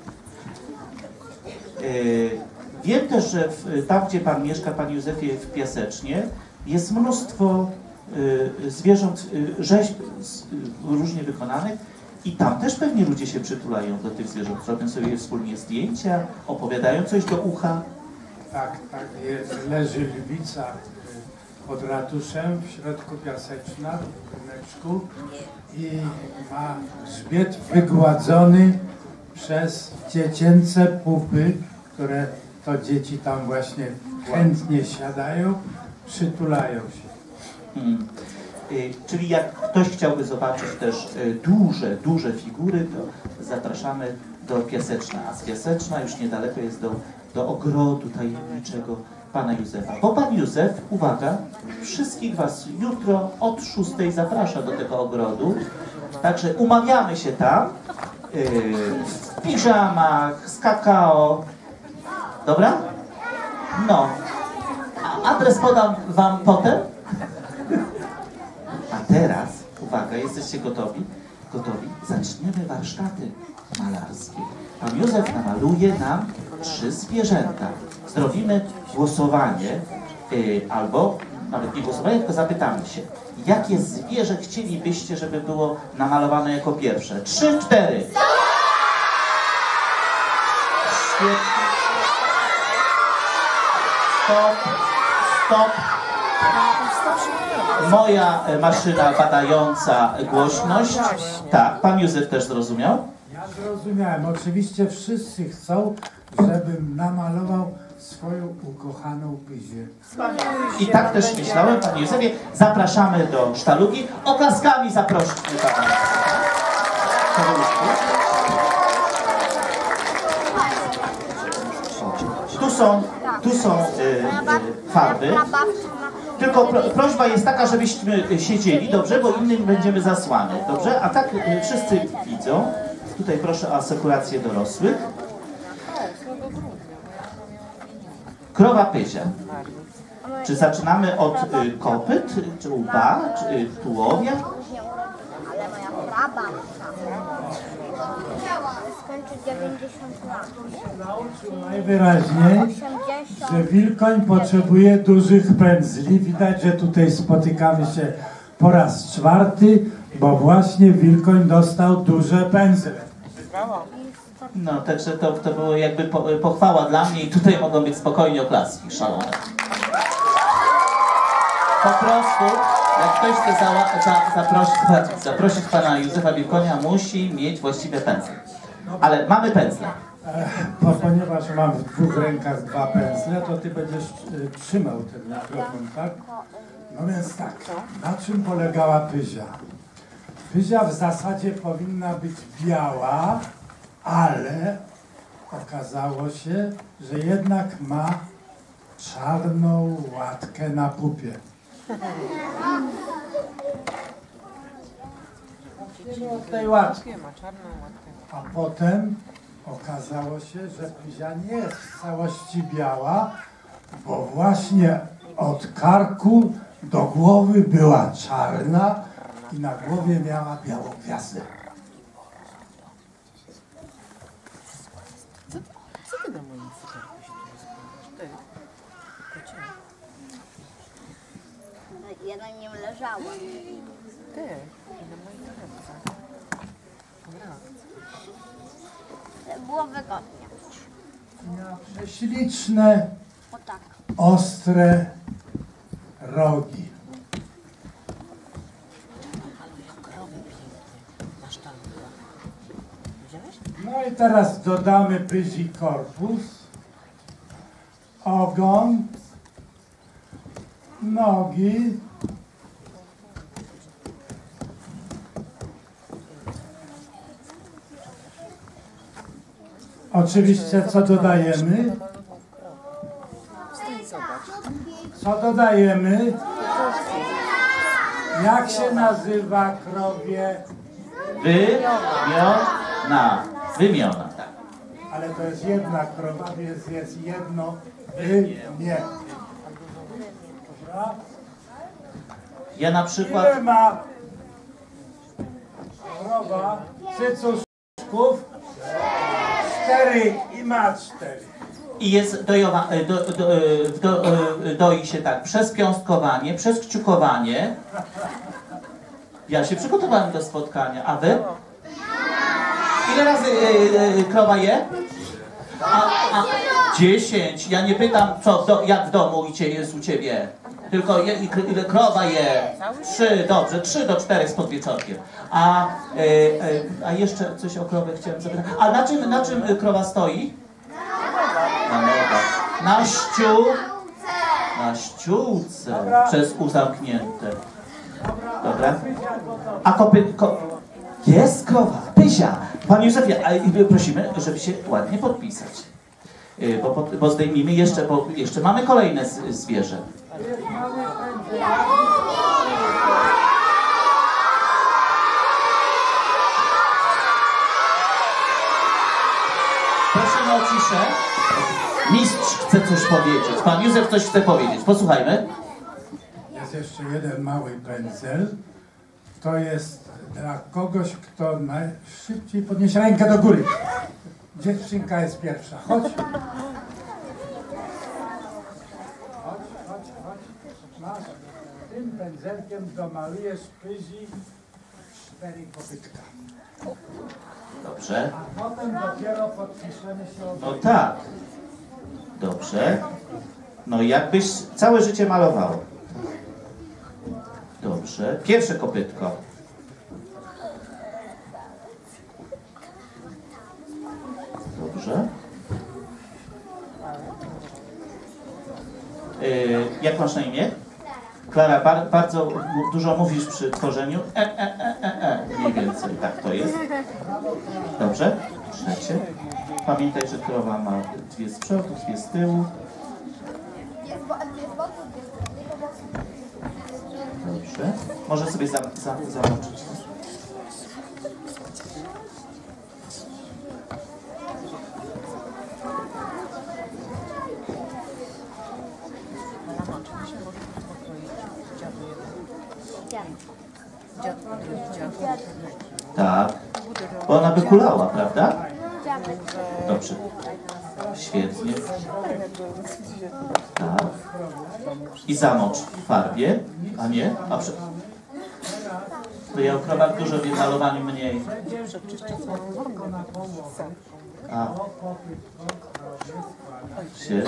Y, wiem też, że w, tam, gdzie Pan mieszka, Panie Józefie, w Piasecznie, jest mnóstwo y, zwierząt, y, rzeźb y, różnie wykonanych i tam też pewnie ludzie się przytulają do tych zwierząt, robią sobie wspólnie zdjęcia, opowiadają coś do ucha. Tak, tak jest. Leży lwica pod ratuszem w środku Piaseczna, w ryneczku i ma grzbiet wygładzony przez dziecięce pupy, które to dzieci tam właśnie chętnie siadają, przytulają się. Hmm. Y, czyli jak ktoś chciałby zobaczyć też y, duże, duże figury, to zapraszamy do Piaseczna, a z Piaseczna już niedaleko jest do, do ogrodu tajemniczego Pana Józefa. Bo Pan Józef, uwaga, wszystkich Was jutro od szóstej zaprasza do tego ogrodu, także umawiamy się tam yy, w piżamach, z kakao. Dobra? No. A adres podam Wam potem. A teraz, uwaga, jesteście gotowi? Gotowi? Zaczniemy warsztaty malarskie. Pan Józef namaluje nam trzy zwierzęta. Zrobimy głosowanie, yy, albo nawet nie głosowanie, tylko zapytamy się, jakie zwierzę chcielibyście, żeby było namalowane jako pierwsze? Trzy, cztery. Świetnie. Stop, stop. Moja maszyna badająca głośność. Tak, Pan Józef też zrozumiał? Ja zrozumiałem. Oczywiście wszyscy chcą, żebym namalował swoją ukochaną Pyzię. I tak też myślałem, Panie Józefie. Zapraszamy do sztalugi. Oklaskami zaprośmy Pana. Tu są, tu są y, y, farby. Tylko pro, prośba jest taka, żebyśmy siedzieli, dobrze, bo innym będziemy zasłany, dobrze? A tak y, wszyscy widzą. Tutaj proszę o asekurację dorosłych. Krowa Pyzia. Czy zaczynamy od y, kopyt, czy łba, czy y, tułowia? Ale moja praba skończy dziewięćdziesiąt lat. Nauczył najwyraźniej, osiemdziesiąt. że Wilkoń potrzebuje dużych pędzli. Widać, że tutaj spotykamy się po raz czwarty, bo właśnie Wilkoń dostał duże pędzle. No, także to, to było jakby po, pochwała dla mnie i tutaj mogą być spokojnie oklaski szalone. Po prostu, jak ktoś chce za, za, zaprosić, zaprosić Pana Józefa Wilkonia, musi mieć właściwe pędzle. Ale mamy pędzle. Bo ponieważ mam w dwóch rękach dwa pędzle, to Ty będziesz y, trzymał ten mikrofon, tak? No więc tak, na czym polegała Pyzia? Pyzia w zasadzie powinna być biała, ale okazało się, że jednak ma czarną łatkę na pupie. Od tej łatki. A potem okazało się, że Pyzia nie jest w całości biała, bo właśnie od karku do głowy była czarna i na głowie miała białą gwiazdę. Co ty na moim futerku się tu rozkładasz? Ty, kocie. Ja na nim leżałam. Ty, i na moim torebce. Dobra. Było wygodnie. Miała prześliczne, O tak. ostre rogi. Krowy piękne na sztankach. Widziałeś? No i teraz dodamy pyzi korpus, ogon, nogi, oczywiście co dodajemy? Stój, zobacz. Co dodajemy? Jak się nazywa krowie? Wymiona. Wymiona, tak. Ale to jest jedna krowa, więc jest jedno wymię. Dobra? Ja na przykład... Ile ma krowa cycuszków? Cztery i ma cztery. I jest dojowa, do, do, do, do, doi się tak przez piąstkowanie, przez kciukowanie. Ja się przygotowałem do spotkania, a wy? Ile razy y, y, krowa je? A, a, dziesięć. Ja nie pytam, co, do, jak w domu idzie jest u ciebie. Tylko je, ile krowa je? Trzy, dobrze, trzy do czterech z podwieczorkiem. A, y, y, a jeszcze coś o krowę chciałem zapytać. A na czym, na czym krowa stoi? Na nogach. Na ściół. Na ściółce. Przez U zamknięte. Dobra. A kopy... Ko, jest krowa. Pysia. Panie Józefie, a prosimy, żeby się ładnie podpisać. Yy, bo, bo zdejmijmy jeszcze, bo jeszcze mamy kolejne z, zwierzę. Prosimy o ciszę. Mistrz chce coś powiedzieć. Pan Józef coś chce powiedzieć. Posłuchajmy. Jest jeszcze jeden mały pędzel. To jest dla kogoś, kto najszybciej podniesie rękę do góry. Dziewczynka jest pierwsza. Chodź. Chodź, chodź, chodź. Masz. Tym pędzelkiem domalujesz pyzi cztery kopytka. Dobrze. A potem dopiero podpiszemy się o... No tak. Dobrze. No jakbyś całe życie malował. Dobrze. Pierwsze kopytko. Dobrze. Yy, jak masz na imię? Klara, bar bardzo mu- dużo mówisz przy tworzeniu. E, e, e, e, e. Mniej więcej. Tak to jest. Dobrze. Trzecie. Pamiętaj, że krowa ma dwie z przodu, dwie z tyłu. Dobrze. Może sobie za, za, zamoczyć. Mama, czy mi się może uspokoić? Dziadu jeden. Dziad, dziad. Tak. Bo ona by kulała, prawda? Dziadek. Dobrze. Świetnie. Tak. I zamocz w farbie, a nie? A prze... To ja o krowach dużo wiem, malowaniu mniej. A. Się.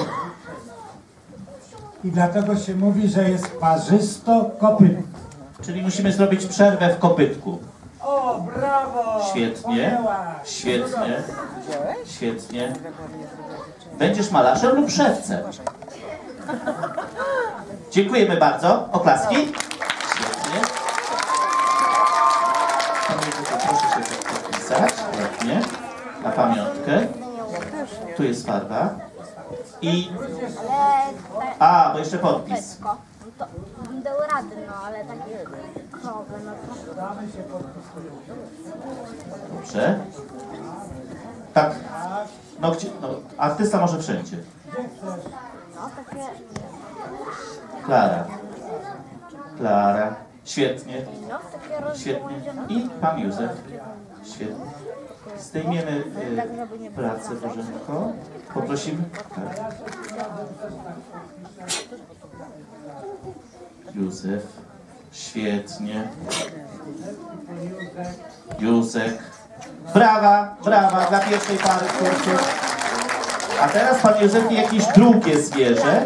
I dlatego się mówi, że jest parzysto kopytko. Czyli musimy zrobić przerwę w kopytku. O, brawo! Świetnie. Podziała. Świetnie. Świetnie. Będziesz malarzem lub szewcem. Dziękujemy bardzo. Oklaski. Świetnie. Proszę się podpisać. Ładnie. Na pamiątkę. Tu jest farba. I... Ale... A, bo jeszcze podpis. Kopytko. No to bym dał radę, no ale takie krowy, no to... Dobrze. Tak. No, gdzie, no, artysta może wszędzie. No takie... Klara. Klara. Świetnie. No, takie Świetnie. I pan Józef. Świetnie. Zdejmiemy y, pracę, Bożenko. Poprosimy. Tak. Józef. Świetnie. Józek. Brawa, brawa dla pierwszej pary twórców. A teraz pan Józef jakieś drugie zwierzę.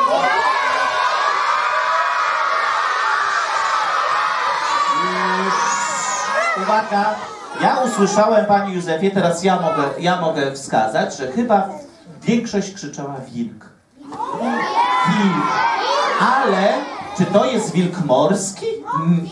Uwaga, ja usłyszałem, panie Józefie, teraz ja mogę, ja mogę wskazać, że chyba większość krzyczała wilk. Wilk. Ale czy to jest wilk morski? Mm.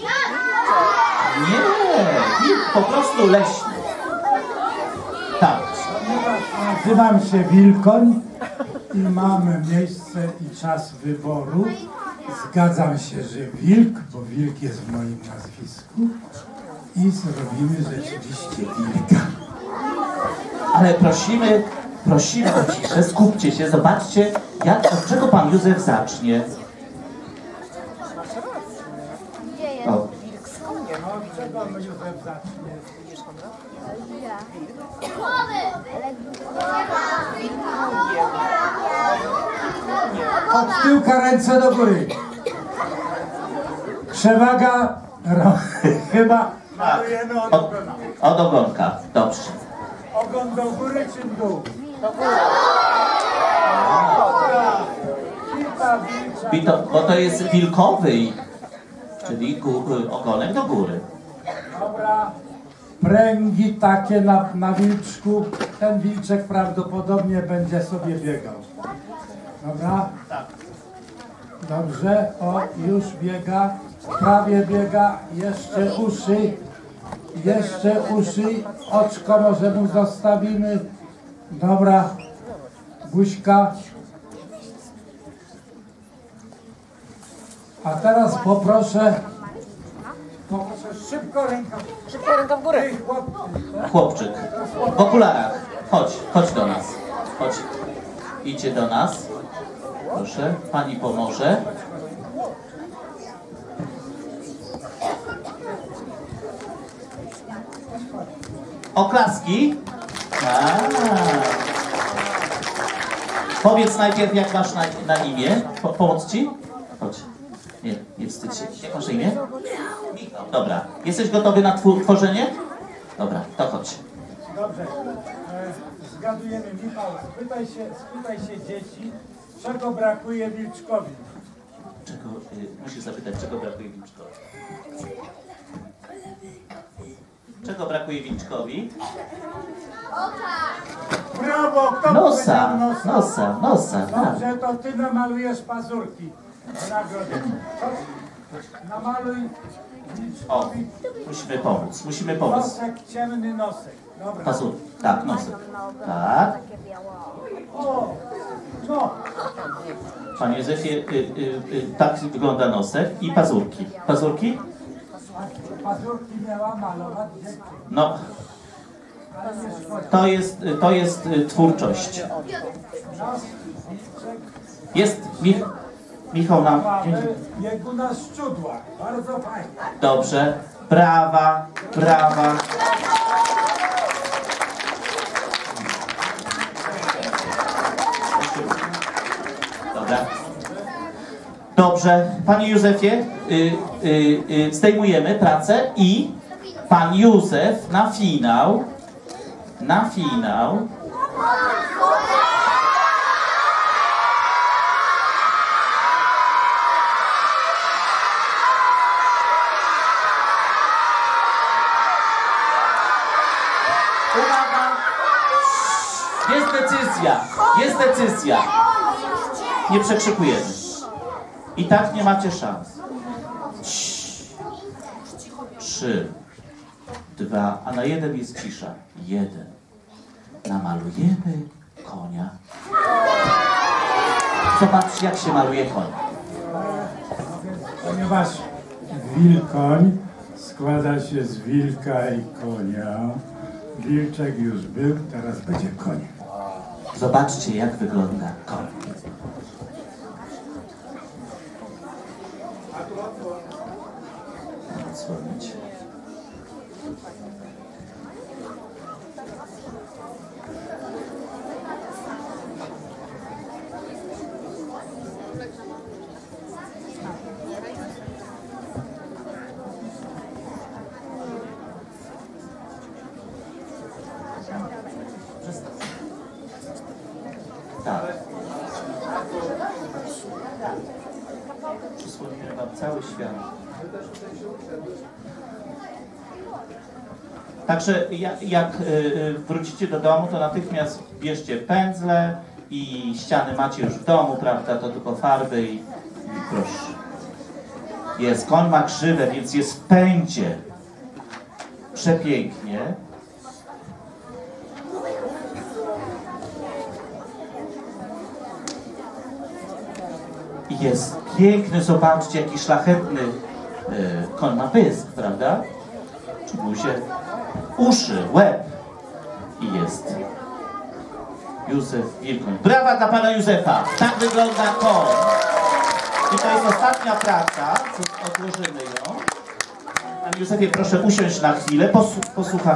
Nie, wilk po prostu leśny. Tak. Nazywam się Wilkoń i mamy miejsce i czas wyboru. Zgadzam się, że wilk, bo wilk jest w moim nazwisku. I zrobimy rzeczywiście wilka. Ale prosimy, prosimy o ciszę, skupcie się, zobaczcie, jak, od czego pan Józef zacznie. Gdzie jest? O. No, od czego Józef zacznie? Od tyłka ręce do góry. Przewaga, ro, chyba malujemy od Od, ogona. od ogonka, dobrze. Ogon do góry czy w dół? I to, bo to jest wilkowy, czyli gó, ogonek do góry. Dobra. Pręgi takie na, na wilczku. Ten wilczek prawdopodobnie będzie sobie biegał. Dobra? Tak. Dobrze. O, już biega. Prawie biega. Jeszcze uszy. Jeszcze uszy. Oczko może mu zostawimy. Dobra. Buźka. A teraz poproszę. Poproszę szybko ręka. Szybko ręka w górę. Chłopczyk, w okularach, chodź, chodź do nas, chodź, idźcie do nas, proszę, pani pomoże. Oklaski. A. Powiedz najpierw, jak masz na, na imię, po, pomóc ci? Chodź, nie, nie wstydź się, jak masz na imię? Michał. Dobra, jesteś gotowy na twór, tworzenie? Dobra, to chodź. Dobrze. E, zgadujemy, Michał, spytaj się, spytaj się dzieci, czego brakuje wilczkowi. Czego, y, musisz zapytać, czego brakuje wilczkowi? Czego brakuje wilczkowi? Brawo, kto Nosa, powiedział nosa? nosa, nosa, tak. Dobrze, to ty namalujesz pazurki. W nagrodę. Chodź, namaluj O, wilczkowi musimy pomóc, musimy pomóc. nosek, ciemny nosek. Dobra. Pazur, tak, nosek. Tak. O, no. Panie Józefie, y, y, y, tak wygląda nosek i pazurki. Pazurki? Pazurki miała malować dziewczyna. No, to jest, y, to jest y, twórczość. Nos, wilczek, Jest, Mich Michał nam... mamy bieguna szczudła. Bardzo fajnie. Dobrze, brawa, brawa. Dobra. Dobrze, panie Józefie, y, y, y, zdejmujemy pracę i pan Józef na finał, na finał uwaga, jest decyzja, jest decyzja. Nie przekrzykujemy. I tak nie macie szans. Trzy, dwa, a na jeden jest cisza. Jeden. Namalujemy konia. Zobaczcie, jak się maluje konia. Ponieważ wilkoń składa się z wilka i konia, wilczek już był, teraz będzie koń. Zobaczcie, jak wygląda koń. zasłonić. Tak. Przysłonimy wam cały świat. Także jak, jak y, wrócicie do domu, to natychmiast bierzcie pędzle i ściany macie już w domu, prawda? To tylko farby i, i proszę. Jest, koń ma krzywę, więc jest w pędzie. Przepięknie. I jest piękny, zobaczcie, jaki szlachetny y, koń ma pysk, prawda? Czy buzię, uszy, łeb. I jest Józef Wilkoń. Brawa dla pana Józefa! Tak wygląda koń. I to jest ostatnia praca, co odłożymy ją. Panie Józefie, proszę usiąść na chwilę, Posłu posłuchaj.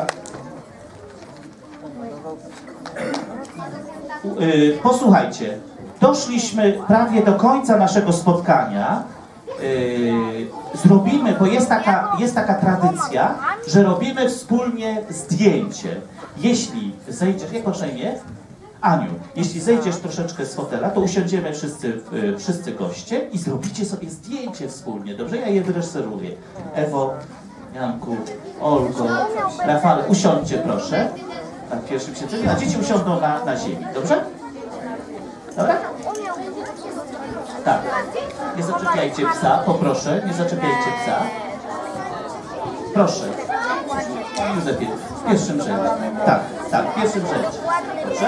Yy, posłuchajcie, doszliśmy prawie do końca naszego spotkania. Yy, zrobimy, bo jest taka, jest taka tradycja, że robimy wspólnie zdjęcie. Jeśli zejdziesz, jak masz na imię? Aniu, jeśli zejdziesz troszeczkę z fotela, to usiądziemy wszyscy, yy, wszyscy goście i zrobicie sobie zdjęcie wspólnie, dobrze? Ja je wyreżyseruję. Ewo, Janku, Olgo, Rafale, usiądźcie proszę. Na pierwszym siedzeniu, a dzieci usiądą na, na ziemi, dobrze? Dobra? Tak. Nie zaczepiajcie psa, poproszę, nie zaczepiajcie psa. Proszę. Panie Józefie, w pierwszym rzędzie. Tak, tak, w pierwszym rzędzie. Dobrze?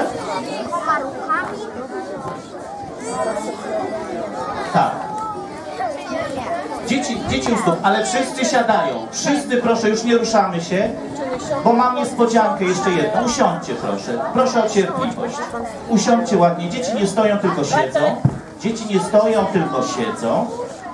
Tak. Dzieci, dzieci już tu, ale wszyscy siadają. Wszyscy proszę, już nie ruszamy się, bo mam niespodziankę jeszcze jedną. Usiądźcie proszę. Proszę o cierpliwość. Usiądźcie ładnie. Dzieci nie stoją, tylko siedzą. Dzieci nie stoją, tylko siedzą.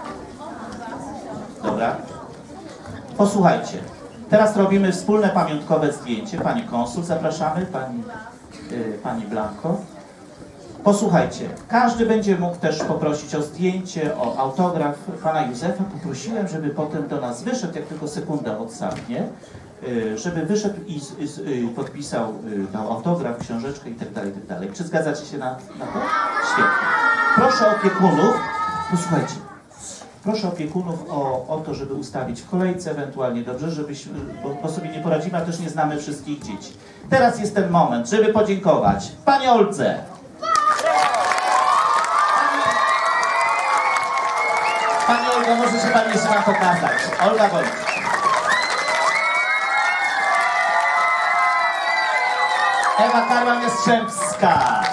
Dobra. Posłuchajcie. Teraz robimy wspólne pamiątkowe zdjęcie. Pani konsul, zapraszamy. Pani, yy, pani Blanko. Posłuchajcie, każdy będzie mógł też poprosić o zdjęcie, o autograf pana Józefa. Poprosiłem, żeby potem do nas wyszedł, jak tylko sekunda odsapnie, żeby wyszedł i podpisał, dał autograf, książeczkę i tak dalej, i tak dalej. Czy zgadzacie się na, na to? Świetnie. Proszę opiekunów, posłuchajcie, proszę opiekunów o, o to, żeby ustawić w kolejce ewentualnie, dobrze, żebyśmy, bo, bo sobie nie poradzimy, a też nie znamy wszystkich dzieci. Teraz jest ten moment, żeby podziękować pani Oldze. Pani Olga, może się pani jeszcze nam pokazać. Olga Wojcik. Ewa Karła Jastrzębska.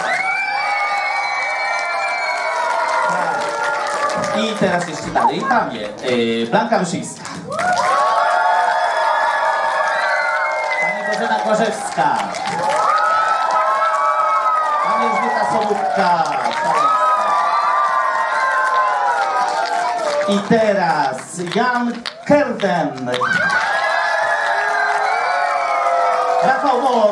Tak. I teraz jeszcze dalej. Panie, yy, Blanka Wyszyńska. Pani Bożena Głażewska. Pani Elżbieta Solówka. I teraz Jan Kerden. Rafał Mor.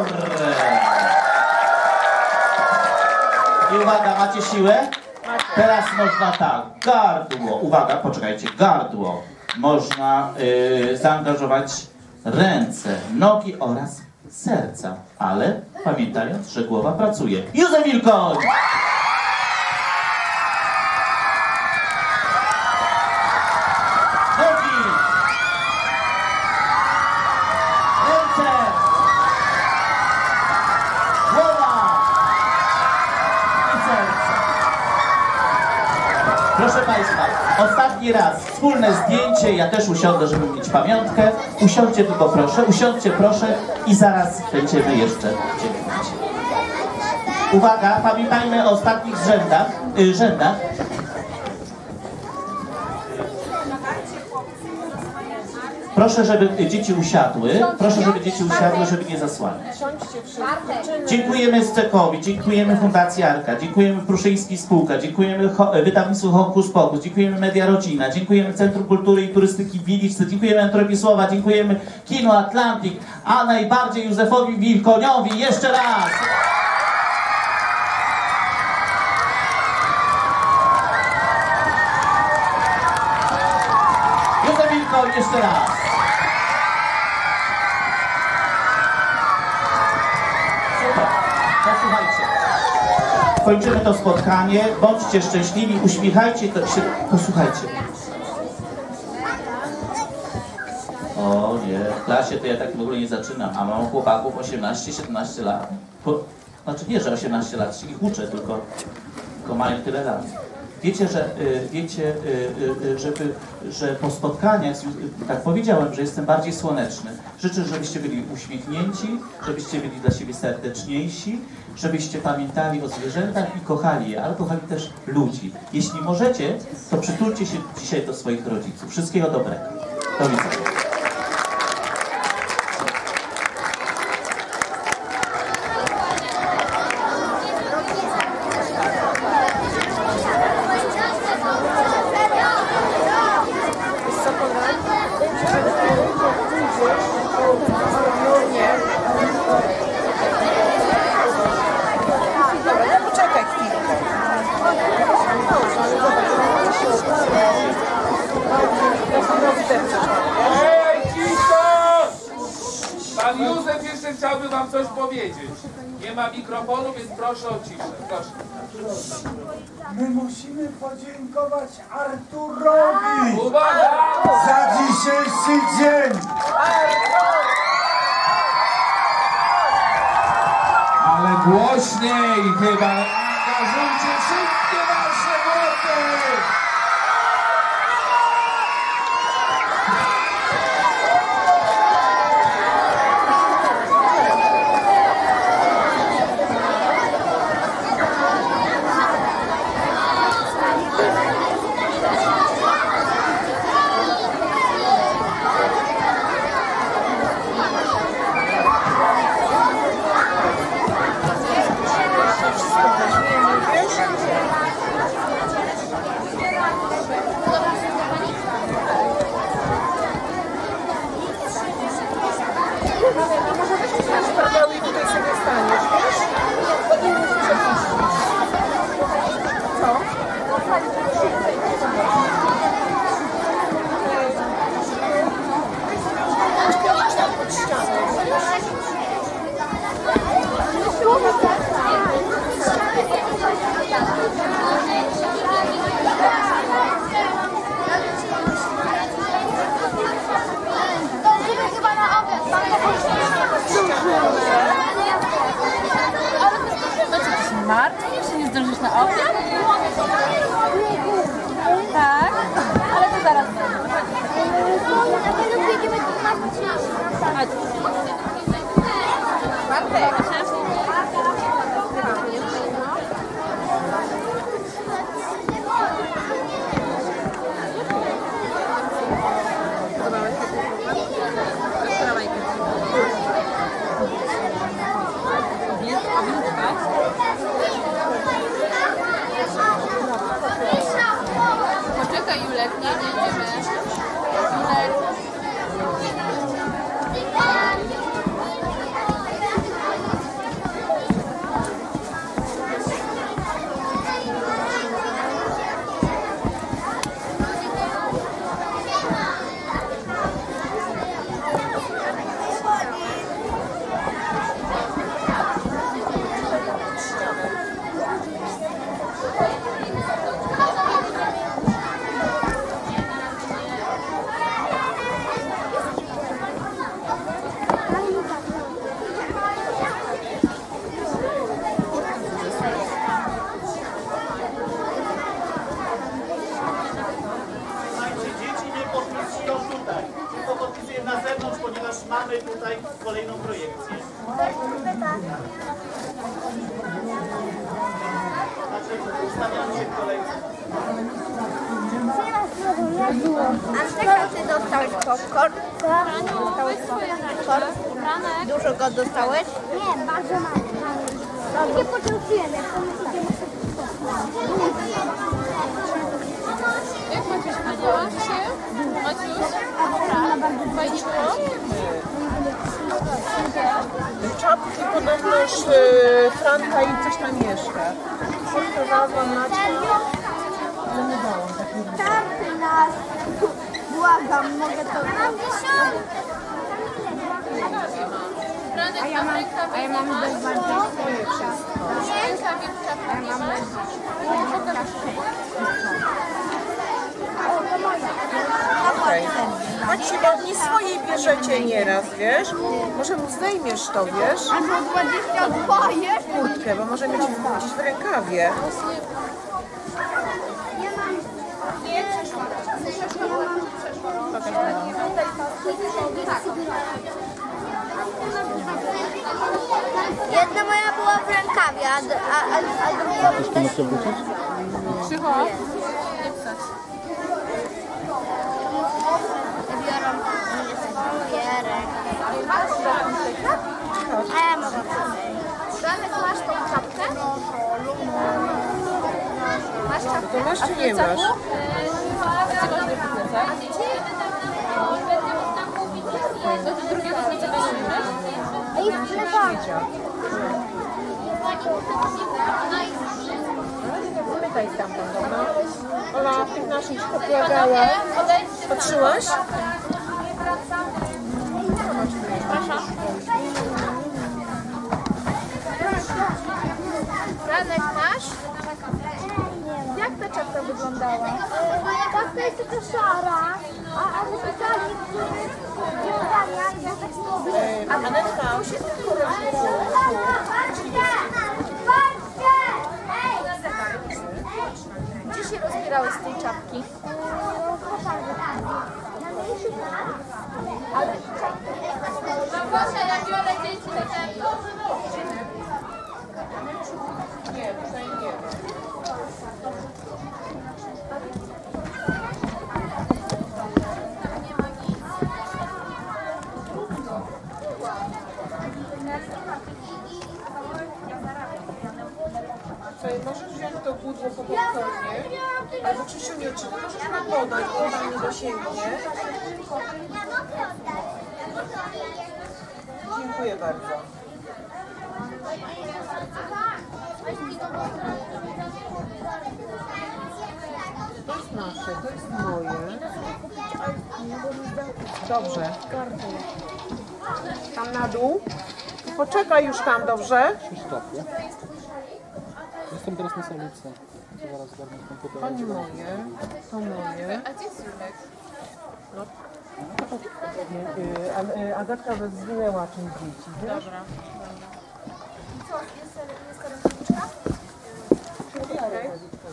I uwaga, macie siłę? Teraz można tak, gardło, uwaga, poczekajcie, gardło. Można yy, zaangażować ręce, nogi oraz serca, ale pamiętając, że głowa pracuje. Józef Wilkoń! Proszę Państwa, ostatni raz wspólne zdjęcie, ja też usiądę, żeby mieć pamiątkę. Usiądźcie tylko proszę, usiądźcie proszę i zaraz będziemy jeszcze dziękować. Uwaga, pamiętajmy o ostatnich rzędach, yy, rzędach. Proszę, żeby dzieci usiadły. Proszę, żeby dzieci usiadły, żeby nie zasłaniać. Dziękujemy Scekowi, dziękujemy Fundacji Arka, dziękujemy Pruszyńskiej Spółka, dziękujemy wydawnictwu Hokus Pokus, dziękujemy Media Rodzina, dziękujemy Centrum Kultury i Turystyki w Wiliczce, dziękujemy Antropii Słowa, dziękujemy Kino Atlantik, a najbardziej Józefowi Wilkoniowi. Jeszcze raz! Józef Wilkoń, jeszcze raz! Posłuchajcie, kończymy to spotkanie, bądźcie szczęśliwi, uśmiechajcie to się, posłuchajcie. O nie, w klasie to ja tak w ogóle nie zaczynam, a mam chłopaków osiemnaście siedemnaście lat. Po, znaczy nie, że osiemnaście lat, się ich uczę, tylko, tylko mają tyle lat. Wiecie, że, wiecie, żeby, że po spotkaniach, tak powiedziałem, że jestem bardziej słoneczny. Życzę, żebyście byli uśmiechnięci, żebyście byli dla siebie serdeczniejsi, żebyście pamiętali o zwierzętach i kochali je, ale kochali też ludzi. Jeśli możecie, to przytulcie się dzisiaj do swoich rodziców. Wszystkiego dobrego. Do widzenia. Ej, cicho! Pan Józef jeszcze chciałby wam coś powiedzieć. Nie ma mikrofonu, więc proszę o ciszę. Proszę. My musimy podziękować Arturowi Uwaga! za dzisiejszy dzień. Ale głośniej chyba. Angażujcie wszystkie nasze głowy! Martwisz się, nie zdążysz na obiad? Tak, ale to zaraz będzie. Chodź. Bartek. Poczekaj, Julek, nie będziemy. Julek. Na zewnątrz, ponieważ mamy tutaj kolejną projekcję. Znaczy, ustawiamy się w kolejce. Antek, ty dostałeś popcorn? Dostałeś popcorn? Dużo go dostałeś? Nie, bardzo mało. Nie poczęstujemy. Jak Maciuś, podobało Ci się? Maciuś? Fajnie było? Czapki podobnoż y, Franka i coś tam jeszcze. Znalazłam Maćka, ale nie dałam takiej rzeczy. Czapy nas. Błagam, mogę to robić. A ja mam, a ja mam bez bardziej swoje wszystko. A ja mam Okej. Maci, bo nie swojej bierzecie nieraz, wiesz? Może mu zdejmiesz to, wiesz? A to dwadzieścia dwa jest? Kurtkę, bo może mieć w- gdzieś w rękawie. Jedna moja była w rękawie, a, a, a, a druga też... Krzycho, nie psać. Biorą papierek. A ja mogę. Franek, masz tą czapkę? Masz czapkę? To masz czy nie masz? Gdzie masz drugi plecak? Do drugiego plecaka nie bierzesz? A i w plecach. Zamykaj stamtąd, dobra? Ola, w tych naszych popłagała. Patrzyłaś? Franek, masz? Jak ta czapka wyglądała? Czapka jest taka szara, a, a wypytali, który wiązania i ja tak sobie... A Anetka, Gdzie się rozbierały z tej czapki? No proszę, jak wiele dzieci nie, tutaj nie. Słuchaj, możesz wziąć to pudło po popcornie, albo Krzysiuniu, czy ty możesz mi podać, bo ona nie dosięgnie? Dziękuję bardzo. To jest nasze, to jest moje. Dobrze. Tam na dół. Poczekaj już tam, dobrze? Jestem teraz na salicy. Zaraz zgarnę komputer. To nie moje, to moje. A gdzie jest Julek? No. Y, a- y, Agatka zwinęła czymś dzieci, wiesz? Dobra. Co, jest, jest ta rękawiczka? Okay.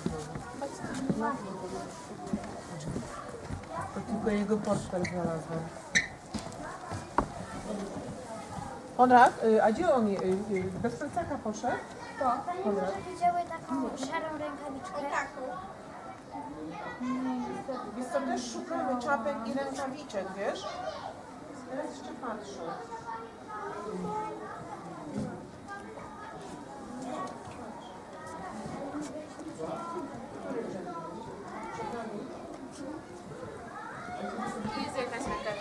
To tylko jego portfel znalazłam. Konrad, y, a gdzie on? Y, y, bez plecaka poszedł? Panie może widziały taką szarą rękawiczkę? Więc to też szukamy czapek i rękawiczek, wiesz? Teraz jeszcze patrzę. Jest jakaś rękawiczka.